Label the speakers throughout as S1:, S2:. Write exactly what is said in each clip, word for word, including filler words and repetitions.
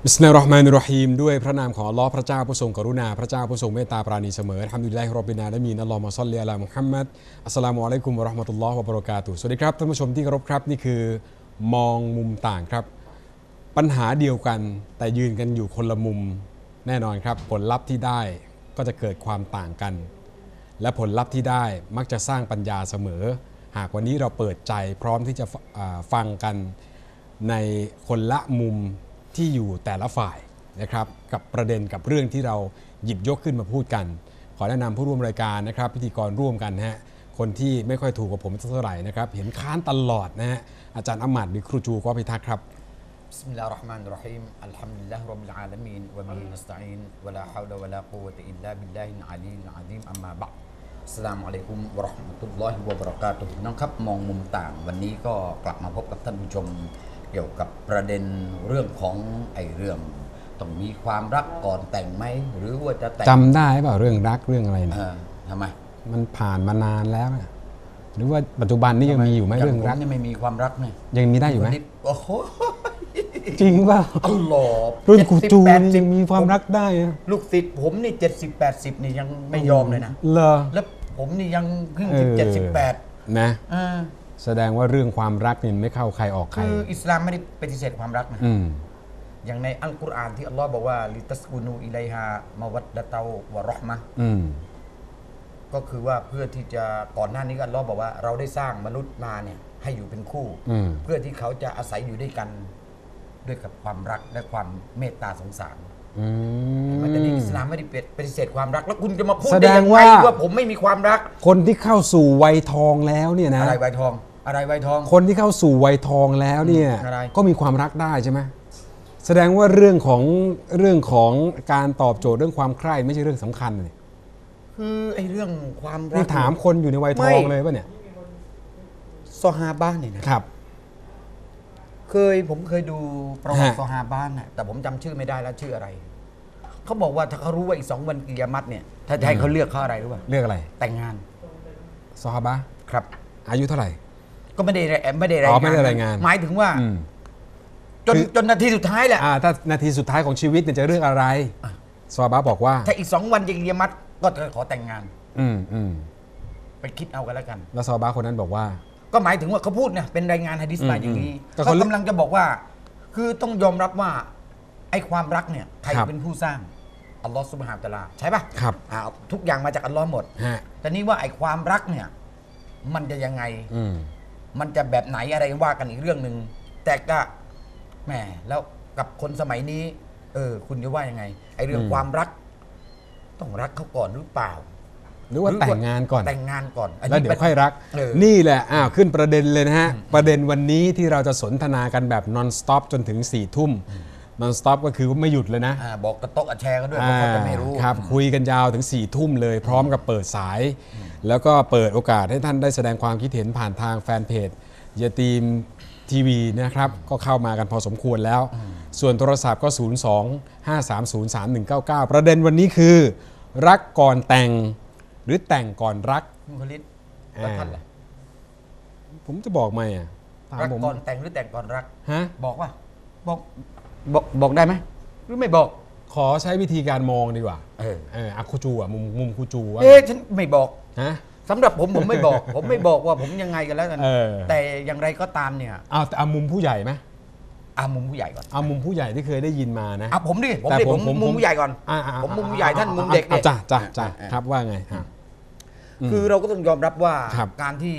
S1: บิสมิลลาฮิรเราะห์มานิรเราะฮีมด้วยพระนามของอัลลอฮ์พระเจ้าผู้ทรงกรุณาพระเจ้าผู้ทรงเมตตาปราณีเสมออัลฮัมดุลิลลาฮิร็อบบิลอาละมีนอัลลอฮุมมะศ็อลลิอะลามุฮัมมัดอัสสลามุอะลัยกุมวะเราะห์มะตุลลอฮ์วะบะเราะกาตุฮ์สวัสดีครับท่านผู้ชมที่เคารพครับนี่คือมองมุมต่างครับปัญหาเดียวกันแต่ยืนกันอยู่คนละมุมแน่นอนครับผลลัพธ์ที่ได้ก็จะเกิดความต่างกันและผลลัพธ์ที่ได้มักจะสร้างปัญญาเสมอหากวันนี้เราเปิดใจพร้อมที่จะฟังกันในคนละมุมที่อยู่แต่ละฝ่ายนะครับกับประเด็นกับเรื่องที่เราหยิบยกขึ้นมาพูดกันขอแนะนำผู้ร่วมรายการนะครับพิธีกรร่วมกันนะฮะคนที่ไม่ค่อยถูกกับผมเท่าไหร่นะครับเห็นค้านตลอดนะฮะอาจารย์อัมมัดบิครูจูกอพิทักษ์ครับ
S2: บิสมิลลาฮิรเราะห์มานิรเราะฮีมอัลฮัมดุลิลลาฮิร็อบบิลอาละมีนวะบิฮินัสตะอีนวะลาฮาวละวะลากุวะตะอิลลาบิลลาฮิลอะลียิลอะซีมอัมมาบะอ์อัสสลามุอะลัยกุมวะเราะห์มะตุลลอฮิวะบะเราะกาตุฮ์น้องครับมองมุมต่างวันนี้ก็กลับมาพบกับท่านผู้ชมเกี่ยวกับประเด็นเรื่องของไอ้เรื่องต้องมีความรักก่อนแต่งไหมหรือว่าจะแต่ง
S1: จำได้เปล่าเรื่องรักเรื่องอะไรเนี่ย
S2: ทำไม
S1: มันผ่านมานานแล้วนะหรือว่าปัจจุบันนี้ยังมีอยู่ไหมเรื่องรัก
S2: ยังไม่มีความรักเนี่ย
S1: ยังมีได้อยู่ไหม
S2: โอ้โห
S1: จริงเปล่า
S2: อัลลอฮ์
S1: รุ่นกูจูนี่ยังมีความรักได้
S2: ลูกศิษย์ผมนี่เจ็ดสิบแปดสิบนี่ยังไม่ยอมเลยนะ
S1: เหรอ
S2: แล้วผมนี่ยังเพิ่งสิบเจ็ดสิบแปด
S1: นะแสดงว่าเรื่องความรักนี่ไม่เข้าใครออกใคร
S2: คืออิสลามไม่ได้ปฏิเสธความรักนะอย่างในอัลกุรอานที่อัลลอฮ์บอกว่าลิตัสกุนูอิลัยฮามะวัดดะตาวะเราะห์มะห์ก็คือว่าเพื่อที่จะก่อนหน้านี้อัลลอฮ์บอกว่าเราได้สร้างมนุษย์มาเนี่ยให้อยู่เป็นคู่เพื่อที่เขาจะอาศัยอยู่ด้วยกันด้วยกับความรักและความเมตตาสงสารมันจะนี่อิสลามไม่ได้ปฏิเสธความรักแล้วคุณจะมาพูดได้ยังไงว่าผมไม่มีความรัก
S1: คนที่เข้าสู่วัยทองแล้วเนี่ยนะ
S2: อะไรวัยทองอะไรวัยทอง
S1: คนที่เข้าสู่วัยทองแล้วเนี่ยก็มีความรักได้ใช่ไหมแสดงว่าเรื่องของเรื่องของการตอบโจทย์เรื่องความใคร่ไม่ใช่เรื่องสำคัญเลย
S2: คือไอ้เรื่องความรั
S1: กนี่ถามคนอยู่ในวัยทองเลยป่ะเนี่ย
S2: ซอฮาบะห์เนี่ยนะครับเคยผมเคยดูประวัติซอฮาบะห์น่ะแต่ผมจำชื่อไม่ได้แล้วชื่ออะไรเขาบอกว่าถ้าเขารู้ว่าอีกสองวันกิยามะฮ์เนี่ยถ้าจะให้เขาเลือกเขาอะไรรู้ป่ะ
S1: เลือกอะไร
S2: แต่งงาน
S1: ซอฮาบะห์
S2: ครับ
S1: อายุเท่าไหร่
S2: ก็ไม่ได้ไม่ได้
S1: รายงาน
S2: หมายถึงว่าจนจนนาทีสุดท้ายแหละ
S1: ถ้านาทีสุดท้ายของชีวิตเนี่ยจะเลือกอะไรซอฮาบะห์บอกว่า
S2: ถ้าอีกสองวันกิยามะฮ์ก็จะขอแต่งงาน
S1: อืมอืม
S2: ไปคิดเอากันแล้วกัน
S1: แล้วซอฮาบะห์คนนั้นบอกว่า
S2: ก็หมายถึงว่าเขาพูดเนี่ยเป็นรายงานหะดีษมาอย่างนี้เขากำลังจะบอกว่าคือต้องยอมรับว่าไอ้ความรักเนี่ยใครเป็นผู้สร้างอัลลอฮฺซุบฮานะฮูวะตะอาลาใช่ป่ะ
S1: ครับ
S2: ทุกอย่างมาจากอัลลอฮ์หมดแต่นี่ว่าไอ้ความรักเนี่ยมันจะยังไงมันจะแบบไหนอะไรว่ากันอีกเรื่องหนึ่งแต่ก็แหมแล้วกับคนสมัยนี้เออคุณจะว่ายังไงไอ้เรื่องความรักต้องรักเขาก่อนหรือเปล่า
S1: หรือว่าแต่งงานก่อน
S2: แต่งงานก่อน
S1: แล้วเดี๋ยวค่อยรักนี่แหละอ้าวขึ้นประเด็นเลยนะฮะประเด็นวันนี้ที่เราจะสนทนากันแบบ non stop จนถึงสี่ทุ่ม non stop ก็คือไม่หยุดเลยนะ
S2: บอกกระโต๊ะแชร์กันด้วยเพราะเขาจะไม่รู้
S1: ครับคุยกันยาวถึงสี่ทุ่มเลยพร้อมกับเปิดสายแล้วก็เปิดโอกาสให้ท่านได้แสดงความคิดเห็นผ่านทางแฟนเพจยาตีมทีวีนะครับก็เข้ามากันพอสมควรแล้วส่วนโทรศัพท์ก็ศูนย์ สอง ห้า สาม ศูนย์ สาม หนึ่ง เก้า เก้าประเด็นวันนี้คือรักก่อนแต่งหรือแต่งก่อนรัก
S2: มุขลิศแล้วท่านล่ะ
S1: ผมจะบอกไหมอ่ะ
S2: รักก่อนแต่งหรือแต่งก่อนรัก
S1: ฮะ
S2: บอกว่าบอกบอกบอกได้ไหมหรือไม่บอก
S1: ขอใช้วิธีการมองดีกว่าเออเอออะคูจูอ่ะมุมมุมคูจูว่า
S2: เอ๊ะฉันไม่บอก
S1: ฮะ
S2: สำหรับผมผมไม่บอกผมไม่บอกว่าผมยังไงกันแล้วกันแต่อย่างไรก็ตามเนี่ย
S1: เอาแต่เอามุมผู้ใหญ่ไหม
S2: เอามุมผู้ใหญ่ก่อน
S1: เอามุมผู้ใหญ่ที่เคยได้ยินมานะ
S2: เอาผมดิผมดิผมมุมผู้ใหญ่ก่อนผมมุมผู้ใหญ่ท่านมุมเด็ก
S1: เนี่ยจ้าจ้าจ้าครับว่าไง
S2: คือเราก็ต้องยอมรับว่าการที่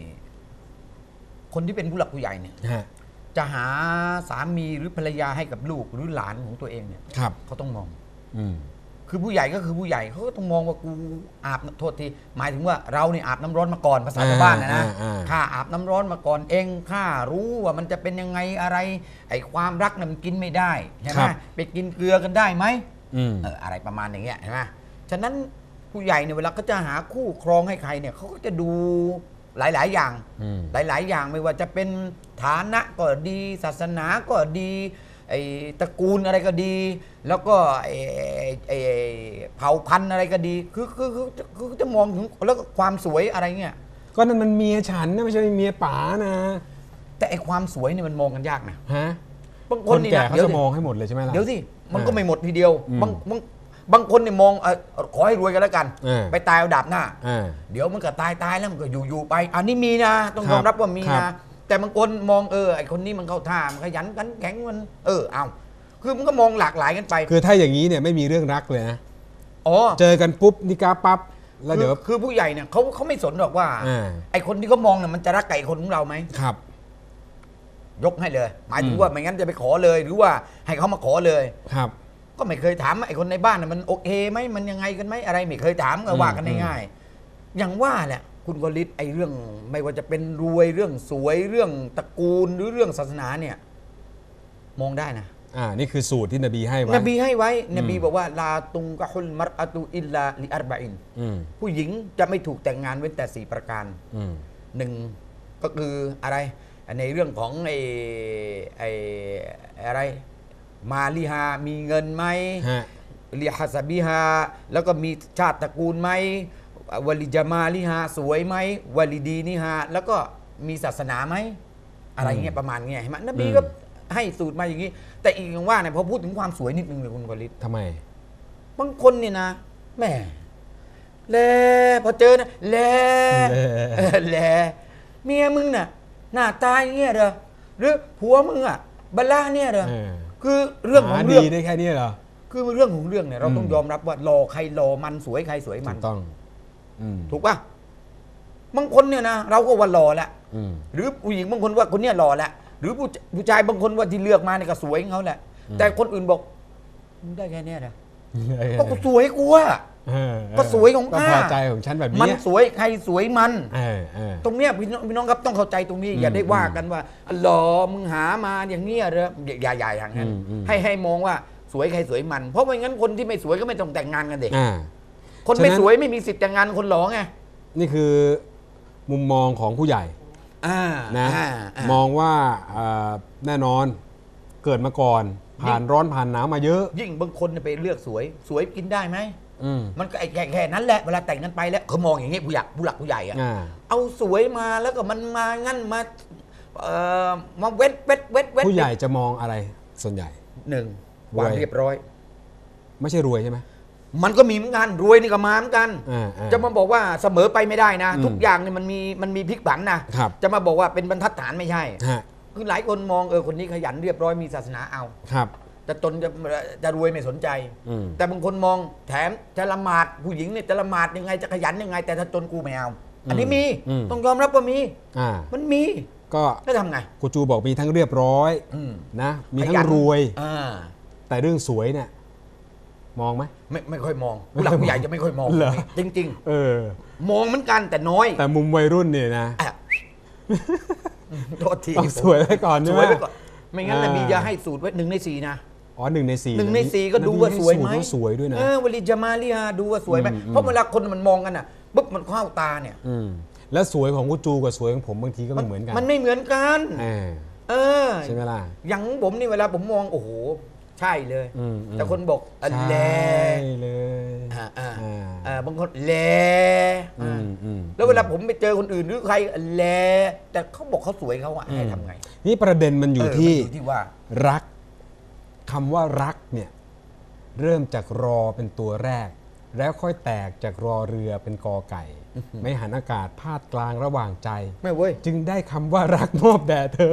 S2: คนที่เป็นผู้หลักผู้ใหญ่เนี่ยจะหาสามีหรือภรรยาให้กับลูกหรือหลานของตัวเองเนี่ยเขาต้องมองคือผู้ใหญ่ก็คือผู้ใหญ่เขาก็ต้องมองว่ากูอาบโทษทีหมายถึงว่าเราเนี่ยอาบน้ำร้อนมาก่อนภาษาชาวบ้านนะนะข้าอาบน้ำร้อนมาก่อนเองข้ารู้ว่ามันจะเป็นยังไงอะไรไอ้ความรักน่ะมันกินไม่ได้ใช่ไหมไปกินเกลือกันได้ไหมเอออะไรประมาณอย่างเงี้ยใช่ไหมฉะนั้นผู้ใหญ่เนี่ยเวลาเขาจะหาคู่ครองให้ใครเนี่ยเขาก็จะดูหลายๆอย่างหลายๆอย่างไม่ว่าจะเป็นฐานะก็ดีศาสนาก็ดีไอ้ตระกูลอะไรก็ดีแล้วก็ไอ้ไอ้เผ่าพันธุ์อะไรก็ดีคือคือคือคือจะมองถึงแล้วก็ความสวยอะไรเงี้ย
S1: ก็นั่นมันเมียฉันนะไม่ใช่เมียป๋านะ
S2: แต่ไอ้ความสวยเนี่ยมันมองกันยากนะ
S1: ฮะ
S2: บางค
S1: คน น
S2: นี่
S1: แก่
S2: นะ
S1: เขา
S2: เดี๋ยว
S1: จะ
S2: สิ
S1: มองให้หมดเลยใช่ไหมล่ะ
S2: เดี๋ยวสิมันก็
S1: อ่า
S2: ไม่หมดทีเดียว
S1: อืม
S2: บางบางบางคนเนี่ยมองเออขอให้รวยกันแล้วกัน
S1: อ่า
S2: ไปตายเอาดาบหน้า
S1: อ่า
S2: เดี๋ยวมันก็ตายตายแล้วมันก็อยู่อยู่ไป อันนี้มีนะ ต้อง
S1: ครับ
S2: ยอมรับว่ามี
S1: ครั
S2: นะ
S1: บ
S2: แต่บางคนมองเออไอคนนี้มันเข้าท่ามันขยันกันแข็งมัน เออเอาคือมันก็มองหลากหลายกันไป
S1: คือถ้าอย่างนี้เนี่ยไม่มีเรื่องรักเลยนะ
S2: อ๋อ
S1: เจอกันปุ๊บนิกาปั๊บแล้ว
S2: คือ
S1: เดี๋ยว
S2: คือผู้ใหญ่เนี่ยเขาเขาไม่สนหรอกว่า
S1: อ่า
S2: ไอคนที่เขามองเนี่ยมันจะรักไก่คนของเราไหม
S1: ครับ
S2: ยกให้เลย หมายถึ
S1: อื
S2: ง
S1: ม
S2: ว่าไม่งั้นจะไปขอเลย หรือว่าให้เขามาขอเลย
S1: ครับ
S2: ก็ไม่เคยถามไอ้คนในบ้านน่ะมันโอเคไหมมันยังไงกันไหมอะไรไม่เคยถามก็ว่ากันง่ายๆอย่างว่าแหละคุณกฤษไอ้เรื่องไม่ว่าจะเป็นรวยเรื่องสวยเรื่องตระกูลหรือเรื่องศาสนาเนี่ย มองได้นะ
S1: อ่านี่คือสูตรที่นบีให้ไว้
S2: นบีให้ไว้
S1: อืม
S2: นบีบอกว่าลาตุงกะฮุลมัรอะตุอิลลาลิอัรบะอิน
S1: อืม
S2: ผู้หญิงจะไม่ถูกแต่งงานเว้นแต่สี่ประการ
S1: อืม
S2: หนึ่งก็คืออะไรในเรื่องของไอ้ไอ้อะไรมาลิฮามีเงินไหม
S1: ฮะ
S2: ลีฮัสบิฮาแล้วก็มีชาติตระกูลไหมวลิจามาลิฮาสวยไหมวลิดีนิฮาแล้วก็มีศาสนาไหมอะไรเงี้ยประมาณเงี้ยเห็นไหมนบีก็ให้สูตรมาอย่างนี้ แต่อีกอย่างว่าเนี่ยพอพูดถึงความสวยนิดนึงเลยคุณกฤษ
S1: ทำไม
S2: บางคนเนี่ยนะแหม่แลพอเจอนะแล
S1: แล
S2: เออแลเมียมึงน่ะหน้าตาอย่างเงี้ยเหรอหรือผัวมึงอ่ะบัลล่าเนี่ยเหรอ
S1: เออ
S2: คือเรื่องของ
S1: หา
S2: เรื่อง
S1: ดีได้แค่นี้เหรอ
S2: คือเรื่องของเรื่องเนี่ยเราต้อง
S1: อืม
S2: ยอมรับว่ารอใครรอมันสวยใครสวยมั
S1: ถู
S2: น
S1: กต้อง อืม
S2: ถูกป่ะบางคนเนี่ยนะเราก็ว่ารอแหละ
S1: อืม
S2: หรือผู้หญิงบางคนว่าคนเนี้ยรอแหละหรือผู้ผู้ชายบางคนว่าที่เลือกมาเนี่ยก็สวยของเขาแหละ
S1: อืม
S2: แต่คนอื่นบอกมึงได้แค่เนี้ยนะ
S1: เออ
S2: ก็กูสวยกูว่า
S1: เออ
S2: ก็สวยของ
S1: ก็
S2: ข้า
S1: พอใจของฉันแบบ
S2: มัน
S1: เนี้ย
S2: สวยใครสวยมัน
S1: เออเออ
S2: ตรงเนี้ยพี่น้องพี่น้องครับต้องเข้าใจตรงนี้
S1: อืม
S2: อย่าได้ว่ากันว่าอ๋อเหรอมึงหามาอย่างเงี้ยเหรออย่าอย่าอย่างนั้น
S1: อืมอืม
S2: ให้ให้มองว่าสวยใครสวยมัน เพราะไม่งั้นคนที่ไม่สวยก็ไม่ต้องแต่งงานกันเด็ก
S1: อ่า
S2: คนไม่
S1: ฉะนั้น
S2: สวยไม่มีสิทธิ์แต่งงานคนหลอไง
S1: นี่คือมุมมองของผู้ใหญ่
S2: อ่า
S1: นะ
S2: อ่าม
S1: องว่าเอ่อแน่นอนเกิดมาก่อน ผ่านร้อนผ่านหนาวมาเยอะ
S2: ยิ่งบางคนไปเลือกสวย สวยกินได้ไหม
S1: อืม
S2: มันก็ไอ้แค่แค่นั้นแหละเวลาแต่งกันไปแล้วเขามองอย่างนี้ผู้ใหญ่ผู้หลักผู้ใหญ่อะ
S1: อ่า
S2: เอาสวยมาแล้วก็มันมางั้นมาเอ่อมาเวทเวทเวทเวท
S1: ผู้ใหญ่จะมองอะไรส่วนใหญ่
S2: หนึ่ง
S1: รวย
S2: ความเรียบร้อย
S1: ไม่ใช่รวยใช่ไหม
S2: มันก็มีเหมือนกันรวยนี่ก็มาเหมือนกัน
S1: อ่าอ่า
S2: จะมาบอกว่าเสมอไปไม่ได้นะ
S1: อืม
S2: ทุกอย่างเนี่ยมันมีมันมีพลิกผันนะครับ จะมาบอกว่าเป็นบรรทัดฐานไม่ใช่
S1: ฮะ
S2: คือหลายคนมองเออคนนี้ขยันเรียบร้อยมีศาสนาเอา
S1: ครับ
S2: แต่ตนจะจะรวยไม่สนใจ
S1: อืม
S2: แต่บางคนมองแถมจะละหมาดผู้หญิงเนี่ยจะละหมาดยังไงจะขยันยังไง แต่ถ้าจนกูไม่เอาอันนี้มี
S1: อืม
S2: ต้องยอมรับว่ามี
S1: อ่า
S2: มันมี
S1: ก็
S2: แล้วทำไง
S1: กูจูบอกมีทั้งเรียบร้อย
S2: อืม
S1: นะมีทั้
S2: ขยั
S1: ง
S2: น
S1: รวย
S2: อ่า
S1: แต่เรื่องสวยเนี่ยมองไหม
S2: ไม่ไม่ค่อยมองผู้หลักผู้ใหญ่จะไม่ค่อยมอง
S1: เหรอ
S2: จริง
S1: เออ
S2: ๆ มองเหมือนกันแต่น้อย
S1: แต่มุมวัยรุ่นเนี่ยนะ
S2: อ่ะโทษที
S1: ต้องสวยไว้ก่อน
S2: ส
S1: ใช่ไหม
S2: วยไว้ก่อนไม่งั้น
S1: อ่า
S2: นบีจะให้สูตรไว้หนึ่งในสี่นะ
S1: อ๋อหนึ่งในสี่
S2: หนึ่งในสี่ก็ดูว่าสวยไหม
S1: นบีให้สูตรว่าสวยด้วยนะ
S2: เออวลิจามาลีฮาดูว่าสวยไหม
S1: อืมอืม
S2: เพราะเวลาคนมันมองกันอ่ะปุ๊บมันเข้าตาเนี่ย
S1: อืมแล้วสวยของกูจูกับสวยของผมบางทีก็ไม่เหมือนกัน
S2: มันไม่เหมือนกัน
S1: เออ
S2: เออ
S1: ใช่ไหมล่ะ
S2: อย่างผมนี่เวลาผมมองโอ้โหใช่เลย
S1: อืมอืม
S2: แต่คนบอกอันแล
S1: ใช่เลย
S2: อ่าอ่า
S1: อ่า
S2: อ่าบางคนแล
S1: อืมอืม
S2: แล้วเวลาผมไปเจอคนอื่นหรือใครแลแต่เขาบอกเขาสวยเขาอะให้ทำไง
S1: นี่ประเด็นมันอยู่
S2: เมัน
S1: ที่
S2: อยู่ที่ว่า
S1: รักคำว่ารักเนี่ยเริ่มจากรอเป็นตัวแรก แล้วค่อยแตกจากรอเรือเป็นกอไก่ ไม่หันอากาศพาดกลางระหว่างใจ
S2: ไม่เว้ย
S1: จึงได้คำว่ารักมอบแด่เธอ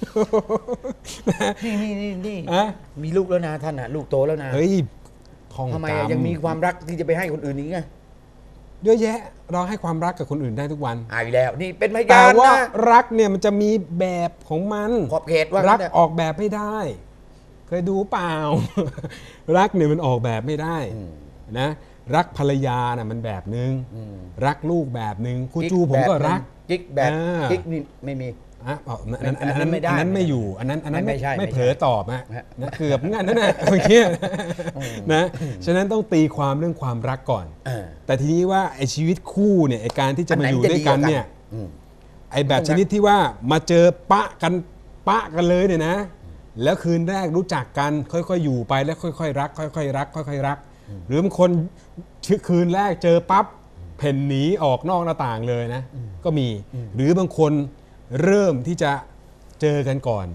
S2: นี่นี่นี่นี่
S1: อะ
S2: มีลูกแล้วนะท่านอะลูกโตแล้วนะ
S1: เฮ้ยท่อง
S2: ทำไม
S1: จ
S2: อะยังมีความรักที่จะไปให้คนอื่นอีกไง
S1: เยอะแยะ เราให้ความรักกับคนอื่นได้ทุกวัน
S2: อายแล้ว นี่เป็นพ
S1: แต่
S2: ยาน
S1: ว่า
S2: นะ
S1: รักเนี่ยมันจะมีแบบของมัน
S2: ขอบเขตว่า
S1: รัก
S2: งั้นเถอะ
S1: ออกแบบไม่ได้ เคยดูเปล่า รักเนี่ยมันออกแบบไม่ได้นะรักภรรยาน่ะมันแบบนึง รักลูกแบบนึงครูจูผมก็รัก
S2: กิ๊กแบบ
S1: อ่า
S2: กิ๊กนี่ไม่มี
S1: อ่ะอ๋ออันนั้น
S2: อันนั้นไม่ได้
S1: อันนั้นไม่อยู่อันนั้นอันนั้น
S2: ไม่ใช่
S1: ไม่
S2: ไม่ใช่
S1: เผลอตอบนะ
S2: ฮะ
S1: นะเกือบงั้นนั่นแหละเมื่อกี้นะฉะนั้นต้องตีความเรื่องความรักก่อน
S2: เออ
S1: แต่ทีนี้ว่าไอ้ชีวิตคู่เนี่ยไอ้การที่จะมาอยู่ด้วยกันเนี่ย
S2: อืม
S1: ไอ้แบบชนิดที่ว่ามาเจอปะกันปะกันเลยเนี่ยนะ แล้วคืนแรกรู้จักกันค่อยๆอยู่ไปแล้วค่อยๆรัก ค่อยๆรัก ค่อยๆรัก หรือบางคนคืนแรกเจอปั๊บเพ่นหนีออกนอกหน้าต่างเลยนะ ก็มีหรือบางคนเริ่มที่จะเจอกันก่อน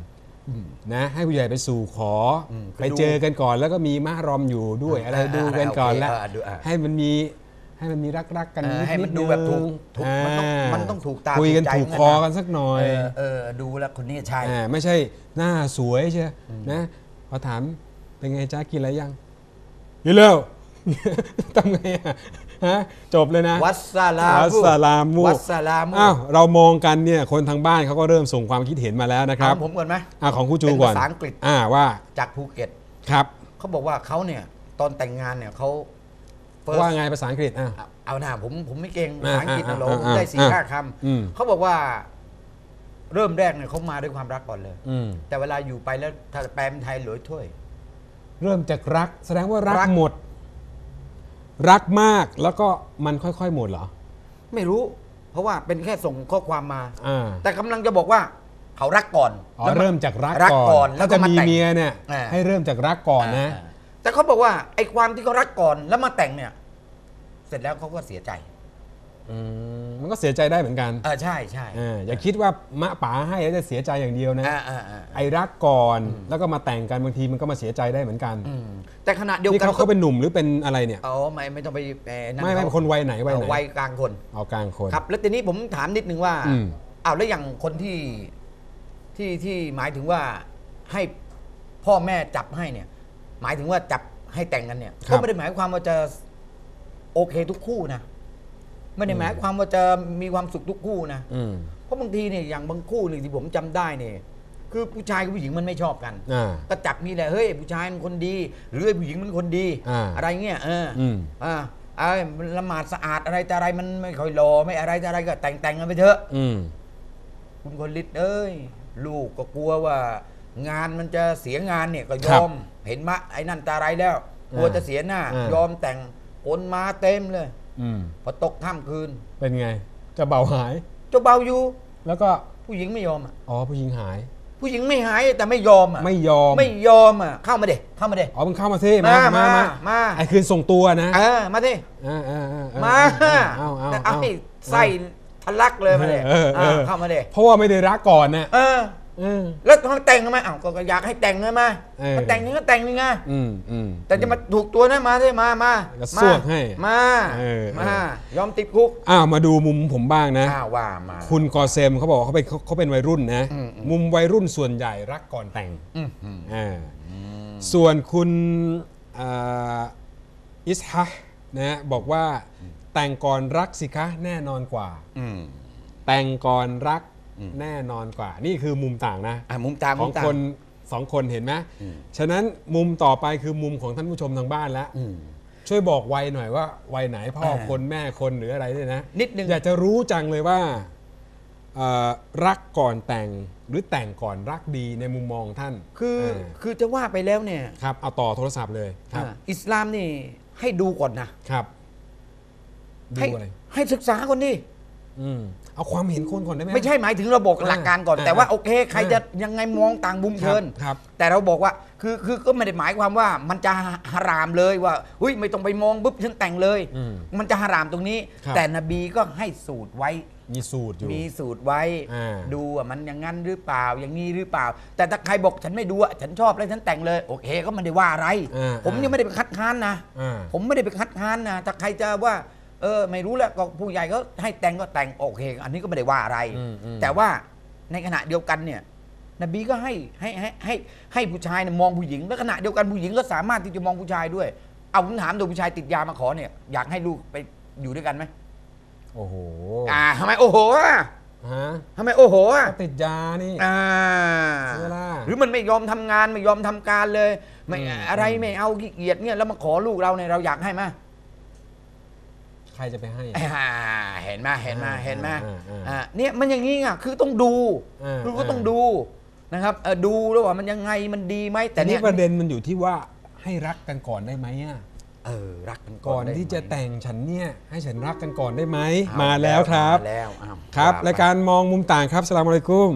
S1: นะให้ผู้ใหญ่ไปสู่ขออ
S2: ม
S1: ไปเจอกันก่อนแล้วก็มีมะรอมอยู่ด้วย
S2: อ่า
S1: อะไร
S2: อ่า
S1: ดูกันก่อน
S2: โอเค
S1: แล้ว
S2: เออดูอ่า
S1: ให้มันมีให้มันมีรักรักๆกัน
S2: เออ
S1: นิด
S2: ให้
S1: ๆ
S2: มันดูแบบถูกถูก
S1: อ่า
S2: มันต้องมันต้องถูกตา
S1: คุยกัน
S2: ใจ
S1: ถูกคอกันสักหน่อย
S2: เออเออดูแล้วคนนี้ใช่
S1: อ่าไม่ใช่หน้าสวยใช่นะพอถามเป็นไงจ้ากินอะไรยังกินแล้ว ทำไงอะฮะจบเลยนะ
S2: วัสสลา
S1: วัส
S2: มุ
S1: สลามุ
S2: วัสสลามุ
S1: อ้าวเรามองกันเนี่ยคนทางบ้านเขาก็เริ่มส่งความคิดเห็นมาแล้วนะครับ
S2: เอาผมก่อนไหม
S1: อ่าของครูจู
S2: เป็น
S1: ก่อน
S2: ภาษาอังกฤษ
S1: อ่าว่า
S2: จากภูเก็ต
S1: ครับ
S2: เขาบอกว่าเขาเนี่ยตอนแต่งงานเนี่ยเขา first
S1: ว่าไงภาษาอังกฤษอ่ะ
S2: เอาเอาหน้าผมผมไม่เก่ง
S1: อ่า
S2: ภาษาอังกฤษนะหรอ
S1: อ่า
S2: ผม
S1: อ่า
S2: ได้สี่
S1: อ่า
S2: ห้าค
S1: อืม
S2: ำเขาบอกว่าเริ่มแรกเนี่ยเขามาด้วยความรักก่อนเลย
S1: อืม
S2: แต่เวลาอยู่ไปแล้วถ้าแปลเป็นไทยหลอยถ้วย
S1: เริ่มจากรัก แสดงว่ารัก
S2: รัก
S1: หมด รักมากแล้วก็มันค่อยๆหมดเหรอ
S2: ไม่รู้ เพราะว่าเป็นแค่ส่งข้อความมา
S1: อ่า
S2: แต่กำลังจะบอกว่าเขารักก่อน
S1: อ๋อ
S2: แล้วน
S1: เริ่มจากรัก
S2: รัก
S1: ก่
S2: ก่
S1: อ
S2: อน นแล้
S1: ถ้าว
S2: ก็
S1: จะ
S2: มา
S1: มี
S2: แต่ง
S1: เมียเนี่ย
S2: อ่า
S1: ให้เริ่มจากรักก่อนนะ
S2: อ่าแต่เขาบอกว่าไอ้ความที่เขารักก่อนแล้วมาแต่งเนี่ย เสร็จแล้วเขาก็เสียใจ
S1: อืมมันก็เสียใจได้เหมือนกัน
S2: เออใช่ใช่
S1: อ่าอย่าคิดว่ามะป๋าให้แล้วจะเสียใจอย่างเดียวนะ
S2: อ่าอ่าอ่า
S1: ไอ้รักก่อนแล้วก็มาแต่งกันบางทีมันก็มาเสียใจได้เหมือนกัน
S2: อืมแต่ขณะเดียว
S1: นี่
S2: กัน
S1: เขาเขาเป็นหนุ่มหรือเป็นอะไรเนี่ย
S2: อ๋อไม่ไม่ต้องไปแหนั่น
S1: ไม่ไม่
S2: เขา
S1: คนวัยไหนวัยไหน
S2: เอาวัยกลางคน
S1: เอากลางคน
S2: ครับ แล้วทีนี้ผมถามนิดนึงว่า
S1: อืม
S2: อ้าวแล้วอย่างคนที่ที่ที่หมายถึงว่าให้พ่อแม่จับให้เนี่ย หมายถึงว่าจับให้แต่งกันเนี่ยก็ไม่ได้หมายความว่าจะโอเคทุกคู่นะไม่ได้หมายความว่าจะมีความสุขทุกคู่นะ
S1: อืม
S2: เพราะบางทีเนี่ยอย่างบางคู่หนึ่งที่ผมจำได้เนี่ยคือผู้ชายกับผู้หญิงมันไม่ชอบกัน
S1: อ่า
S2: ก็จับมีแหละเฮ้ยผู้ชายมันคนดี หรือไอ้ผู้หญิงมันคนดี
S1: อ่า
S2: อะไรเงี้ยเอออ
S1: อืม
S2: อ่าไอ้ละหมาดสะอาดอะไรแต่อะไรมันไม่ค่อยรอไม่อะไรแต่อะไรก็แต่งแต่งกันไปเถอะ
S1: อืม
S2: คุณคนฤทธิ์เอ้ยลูกก็กลัวว่า งานมันจะเสียงานเนี่ยก็ยอมเห็นมะไอ้นั่นตาไรแล้วกลัวจะเสียหน้า
S1: อ่าย
S2: ยอมแต่งคนมาเต็มเลย
S1: อืม
S2: พอตกค่ำคืน
S1: เป็นไง จะเบาหาย
S2: เจ้าเบาอยู่
S1: แล้วก็
S2: ผู้หญิงไม่ยอมอ่ะ
S1: อ๋อผู้หญิงหาย
S2: ผู้หญิงไม่หายแต่ไม่ยอมอ่ะ
S1: ไม่ยอม
S2: ไม่ยอมอ่ะเข้ามาเด็เข้ามาเด็
S1: อ๋อมึงเข้ามาสิมา
S2: มา
S1: มา
S2: มา
S1: มา
S2: มา
S1: ไอ้คืนส่งตัวนะ
S2: เออมาดิ
S1: อ่าอ่าอ่า
S2: มา
S1: เอาเอา
S2: แต่
S1: เอา
S2: ไอ้ไส้ทะลักเลยมาเด็
S1: เออเออ
S2: เข้ามาเด็
S1: เพราะว่าไม่ได้รักก่อนนะ
S2: เออ
S1: เออ
S2: แล้วทำไมแต่งทำไมอ้าวก็ก็อยากให้แต่งเลยมา
S1: เออ
S2: ก็แต่งนี่ก็แต่งนี่ไง
S1: อืมอืม
S2: แต่จะมาถูกตัวนะมาสิมามา
S1: ก็
S2: มา
S1: สวกให้
S2: มา
S1: เออ
S2: มา ยอมติดคุก
S1: อ้าวมาดูมุมผมบ้างนะ
S2: อ้าวว่ามา
S1: คุณกอเซมเขาบอกว่าเขาเป็นเขาเขาเป็นวัยรุ่นนะ
S2: อืมอืม
S1: มุมวัยรุ่นส่วนใหญ่รักก่อนแต่ง
S2: อืมอืม
S1: อ่าส่วนคุณอ่าอิสฮะนะบอกว่าแต่งก่อนรักสิคะแน่นอนกว่า
S2: อืม
S1: แต่งก่อนรัก
S2: อืม
S1: แน่นอนกว่า นี่คือมุมต่างนะ
S2: อ่ะมุมตาม
S1: ข
S2: มุ
S1: อง
S2: มตาม
S1: คนสองคนเห็นไหม
S2: อืม
S1: ฉะนั้นมุมต่อไปคือมุมของท่านผู้ชมทางบ้านแล้ว
S2: อืม
S1: ช่วยบอกวัยหน่อยว่าวัยไหนพ่อ
S2: อ่า
S1: คนแม่คนหรืออะไรด้วยนะ
S2: นิดนึง
S1: อยากจะรู้จังเลยว่าเอ่อรักก่อนแต่งหรือแต่งก่อนรักดีในมุมมองท่าน
S2: คือ
S1: า
S2: คือจะว่าไปแล้วเนี่ย
S1: ครับเอาต่อโทรศัพท์เลยครับ
S2: อ่าอิสลามนี่ให้ดูก่อนนะครับ
S1: ดู
S2: ให้
S1: อะไร
S2: ให้ศึกษาก่อนดิ
S1: อืมเอาความเห็นคนก่อนได้ไหม
S2: ไม่ใช่หมายถึงเราบอกหลักการก่อน
S1: อ่า
S2: แต่ว่าโอเค ใคร
S1: อ่า
S2: จะยังไงมองต่างมุม
S1: ครับ
S2: เชิญ
S1: ครับ
S2: แต่เราบอกว่าคือคือก็ไม่ได้หมายความว่ามันจะฮารามเลยว่าเฮ้ยไม่ต้องไปมองปุ๊บฉันแต่งเลย
S1: อืม
S2: มันจะฮารามตรงนี้
S1: ครับ
S2: แต่นบีก็ให้สูตรไว้
S1: มีสูตรอยู่
S2: มีสูตรไว้
S1: อ่า
S2: ดูว่ามันอย่างนั้นหรือเปล่าอย่างนี้หรือเปล่า แต่ถ้าใครบอกฉันไม่ดูอะฉันชอบแล้วฉันแต่งเลยโอเคก็ไม่ได้ว่าอะไร
S1: อ่า
S2: ผมยังไม่ได้ไปคัดค้านนะ
S1: อ่า
S2: ผมไม่ได้ไปคัดค้านนะถ้าใครจะว่าเออไม่รู้แหละก็ผู้ใหญ่ก็ให้แต่งก็แต่งโอเค อันนี้ก็ไม่ได้ว่าอะไร
S1: อืมอืม
S2: แต่ว่าในขณะเดียวกันเนี่ยนบีก็ให้ให้ให้ให้ให้ผู้ชายเนี่ยมองผู้หญิงแล้วขณะเดียวกันผู้หญิงก็สามารถที่จะมองผู้ชายด้วย เอาผมถามดูผู้ชายติดยามาขอเนี่ยอยากให้ลูกไปอยู่ด้วยกันไหม
S1: โอ้โห
S2: อ่าทำไมโอ้โหอ่ะ
S1: ฮะ
S2: ทำไมโอ้โหอ่ะ
S1: ก็ติดยานี่
S2: อ่า
S1: ใช่ไหมล่ะ
S2: หรือมันไม่ยอมทำงานไม่ยอมทำการเลยไม่
S1: อืม
S2: อะไรไม่เอาขี้เกียจเนี่ยแล้วมาขอลูกเราเนี่ยเราอยากให้ไหม
S1: ใครจะไปให้
S2: อ่าเห็นไหมเห็นไหม
S1: อ่า
S2: เห็นไหม
S1: อ่าอ่า
S2: อ่าเนี่ยมันอย่างนี้ไงคือต้องดู
S1: อ่า
S2: คือก็ต้องดูนะครับเออดูแล้วว่ามันยังไงมันดีไหมแต่
S1: แต่
S2: เนี่
S1: นี่
S2: ย
S1: ประเด็นมันอยู่ที่ว่าให้รักกันก่อนได้ไหมอ่ะ
S2: เออรักกันก่
S1: ก่
S2: อ
S1: อน น
S2: ได้
S1: ที่จะ
S2: ไหม
S1: แต่งฉันเนี่ยให้ฉันรักกันก่อนได้ไหม
S2: เอ
S1: มาแล้วครับ
S2: มาแล้วอ้าว
S1: ครับ
S2: ว่ไป
S1: รายการมองมุมต่างครับสลามอะลัยกุม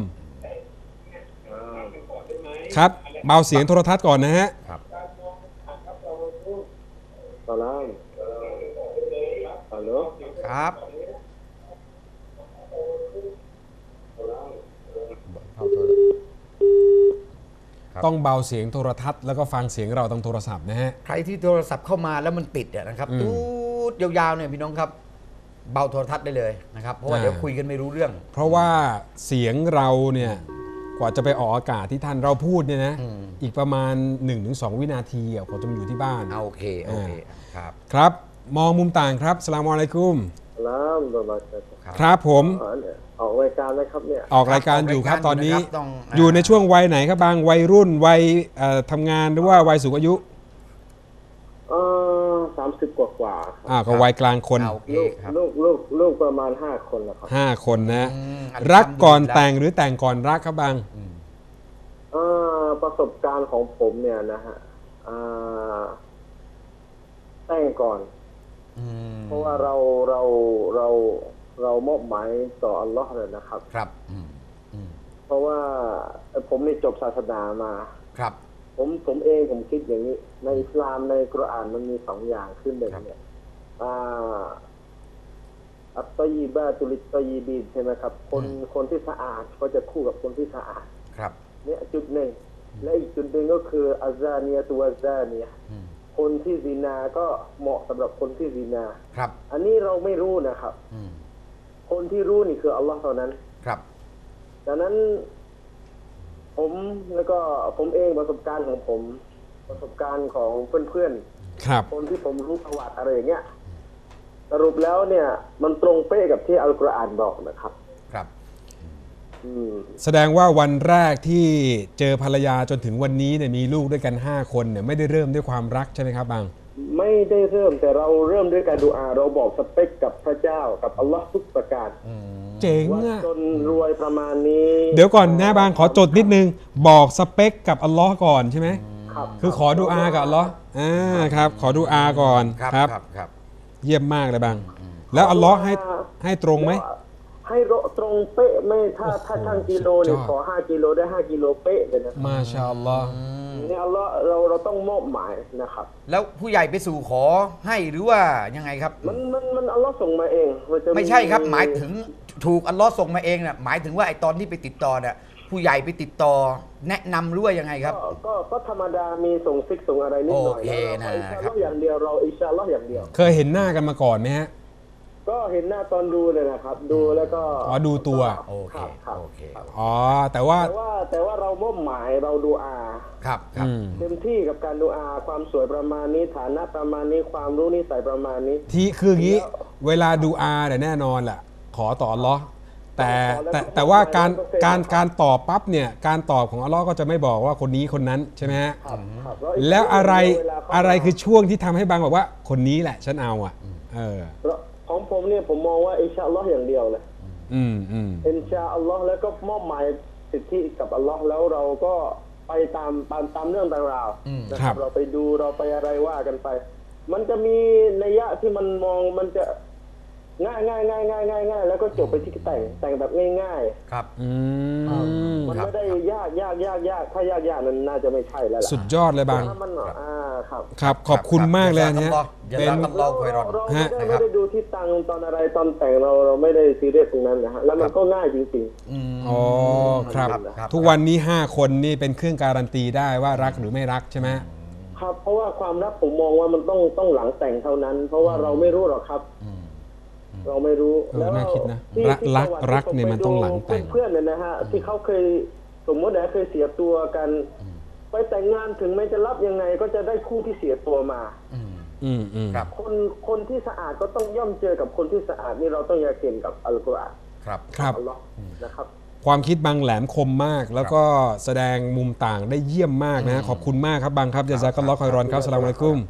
S1: ครับเบาเสียงโทรทัศน์ก่อนนะฮะ
S2: ครับ
S3: Salam. Halo.
S2: ครับเข้าโทร
S1: ต้องเบาเสียงโทรทัศน์แล้วก็ฟังเสียงเราทางโทรศัพท์นะฮะ
S2: ใครที่โทรศัพท์เข้ามาแล้วมันติดอะนะครับตูดยาวๆเนี่ยพี่น้องครับเบาโทรทัศน์ได้เลยนะครับเพราะว่าเดี๋ยวคุยกันไม่รู้เรื่อง
S1: เพราะว่าเสียงเราเนี่ยกว่าจะไปออกอากาศที่ท่านเราพูดเนี่ยนะอีกประมาณ หนึ่งถึงสอง วินาทีอ่ะผมจะมาอยู่ที่บ้าน
S2: โอเคโอเคครับ
S1: ครับมองมุมต่างครับสลามอะลัยกุม
S3: ครับ
S1: ครับผม
S3: ออกรายการนะครับเนี่ย
S1: ออกรายการอยู่ครับตอนนี้อยู่ในช่วงวัยไหนครับบางวัยรุ่นวัยทำงานหรือว่าวัยสูงอายุ
S3: เออสามสิบกว่ากว่า
S1: อ่าก็วัยกลางคน
S3: ลูกลูกลูกลูกประมาณห้าคนแล้วครับ
S1: ห้าคนนะรักก่อนแต่งหรือแต่งก่อนรักครับบาง
S3: เออประสบการณ์ของผมเนี่ยนะฮะแต่งก่อนเพราะว่าเราเราเราเรามอบหมายต่ออัลลอฮ์เลยนะครับ
S2: ครับ
S3: เพราะว่าผมนี่จบศาสนามา
S2: ครับ
S3: ผมผมเองผมคิดอย่างนี้ในอิสลามในกุรอานมันมีสองอย่างขึ้นหนึ่งเนี่ยอัตตยีบาตุลิตตยีบีนใช่ไหมครับคนคนที่สะอาดก็จะคู่กับคนที่สะอาด
S2: ครับ
S3: เนี่ยจุดหนึ่งและอีกจุดหนึ่งก็คืออาซาเนียตัวซาเนียคนที่ซินาก็เหมาะสำหรับคนที่ซินา
S2: ครับ
S3: อันนี้เราไม่รู้นะครับคนที่รู้นี่คืออัลลอฮ์เท่านั้น
S2: ครับ
S3: ดังนั้นผมแล้วก็ผมเองประสบการณ์ของผมประสบการณ์ของเพื่อน
S1: ๆครับ
S3: คนที่ผมรู้ประวัติอะไรอย่างเงี้ยสรุปแล้วเนี่ยมันตรงเป๊ะกับที่อัลกุรอานบอกนะครับ
S2: ครับ
S1: แสดงว่าวันแรกที่เจอภรรยาจนถึงวันนี้เนี่ยมีลูกด้วยกันห้าคนเนี่ยไม่ได้เริ่มด้วยความรักใช่ไหมครับบาง
S3: ไม่ได้เริ่มแต่เราเริ่มด้วยการดูอาเราบอกสเปคกับพระเจ้ากับอัลลอฮ์ทุกประการ
S1: เจ๋งอ่ะ
S3: จนรวยประมาณนี้
S1: เดี๋ยวก่อนนะบางขอจดนิดนึงบอกสเปคกับอัลลอฮ์ก่อนใช่ไหม
S3: ครับ
S1: คือขอดูอากับอัลลอฮ์อ่าครับขอดูอาก่อน
S2: ครับครับ
S1: เยี่ยมมากเลยบางแล้วอัลลอฮ์ให้ให้ตรงไหม
S3: ให้ตรงเป๊ะไม่ถ้าถ้าช่างกิโลเนี่ยขอห้ากิโลได้ห้ากิโลเป๊ะเลยนะ
S1: มาชาอัลลอฮ์
S3: เนี่ยอัลลอฮ์เราเราต้องมอบหมายนะครับ
S2: แล้วผู้ใหญ่ไปสู่ขอให้หรือว่ายังไงครับ
S3: มันมันมันอัลลอฮ์ส่งมาเอง
S2: ไม่ใช่ครับหมายถึงถูกอัลลอฮ์ส่งมาเองน่ะหมายถึงว่าไอ้ตอนที่ไปติดต่อเนี่ยผู้ใหญ่ไปติดต่อแนะนำหรือว่ายังไงครับ
S3: ก็ก็ธรรมดามีส่งซิกส่งอะไรนิดหน่อย
S2: โอเคนะครับ
S3: อย่างเดียวเราอินชาอัลลอฮ์อย่างเดียว
S1: เคยเห็นหน้ากันมาก่อนไหมฮะ
S3: ก็เห็นหน้าตอนดูเลยนะครับดูแล้วก็
S1: อ๋อดูตัว
S2: โอเคโอเค
S1: อ๋อแต่ว่า
S3: แต่ว่าแต่ว่าเรามุ่งหมายเราดูอา
S2: ครับครับ
S3: เต็มที่กับการดูอาความสวยประมาณนี้ฐานะประมาณนี้ความรู้นิสัยประมาณนี้
S1: ที่คืออย่างนี้เวลาดูอาเนี่ยแน่นอนแหละขอต่ออัลเลาะห์แต่แต่แต่ว่าการการการตอบปั๊บเนี่ยการตอบของอัลเลาะห์ก็จะไม่บอกว่าคนนี้คนนั้นใช่ไหมฮะแล้วอะไรอะไรคือช่วงที่ทำให้บางบอกว่าคนนี้แหละฉันเอาอ่ะเออ
S3: ของผมเนี่ยผมมองว่าอินชาอัลลอฮ์อย่างเดียวเลย
S1: อืมอืม
S3: อินชาอัลลอฮ์แล้วก็มอบหมายสิทธิกับอัลลอฮ์แล้วเราก็ไปตามตามตามเรื่องตามราวนะครับเราไปดูเราไปอะไรว่ากันไปมันจะมีนัยยะที่มันมองมันจะง่ายง่ายง่ายง่ายง่ายง่ายแล้วก็จบไปที่แต่งแต่งแบบง่าย
S2: ๆครับ
S3: มันไม่ได้ยากยากยากยากถ้ายากยากนั้นน่าจะไม่ใช่แล้วล่ะ
S1: สุดยอดเลยบาง
S3: ครับ
S1: ครับขอบคุณมากเลยเนี่ย
S2: เป็นเราคอยรอน
S3: ฮะไม่ได้ดูที่ตังตอนอะไรตอนแต่งเราเราไม่ได้ซีเรียสตรงนั้นนะฮะแล้วมันก็ง่ายจริง
S1: ๆอ๋อครับทุกวันนี้ห้าคนนี่เป็นเครื่องการันตีได้ว่ารักหรือไม่รักใช่ไหม
S3: ครับเพราะว่าความรักผมมองว่ามันต้องต้องหลังแต่งเท่านั้นเพราะว่าเราไม่รู้หรอกครับเราไม่รู้
S1: แล้วน่าคิดนะรักรักเนี่ยมันต้องหลังแต่ง
S3: เพื่อนเนี่ยนะฮะที่เขาเคยสมมติว่าเคยเสียตัวกันไปแต่งงานถึงแม้จะรับยังไงก็จะได้คู่ที่เสียตัวมา
S1: อืมอืม
S3: ครับคนคนที่สะอาดก็ต้องย่อมเจอกับคนที่สะอาดนี่เราต้องยาเกนกับอัลกุรอาน
S2: ครับ
S1: ครับ
S3: นะครับ
S1: ความคิดบางแหลมคมมากแล้วก็แสดงมุมต่างได้เยี่ยมมากนะขอบคุณมากครับบางครับญะซากัลลอฮุค็อยรอนครับอัสสลามุอะลัยกุม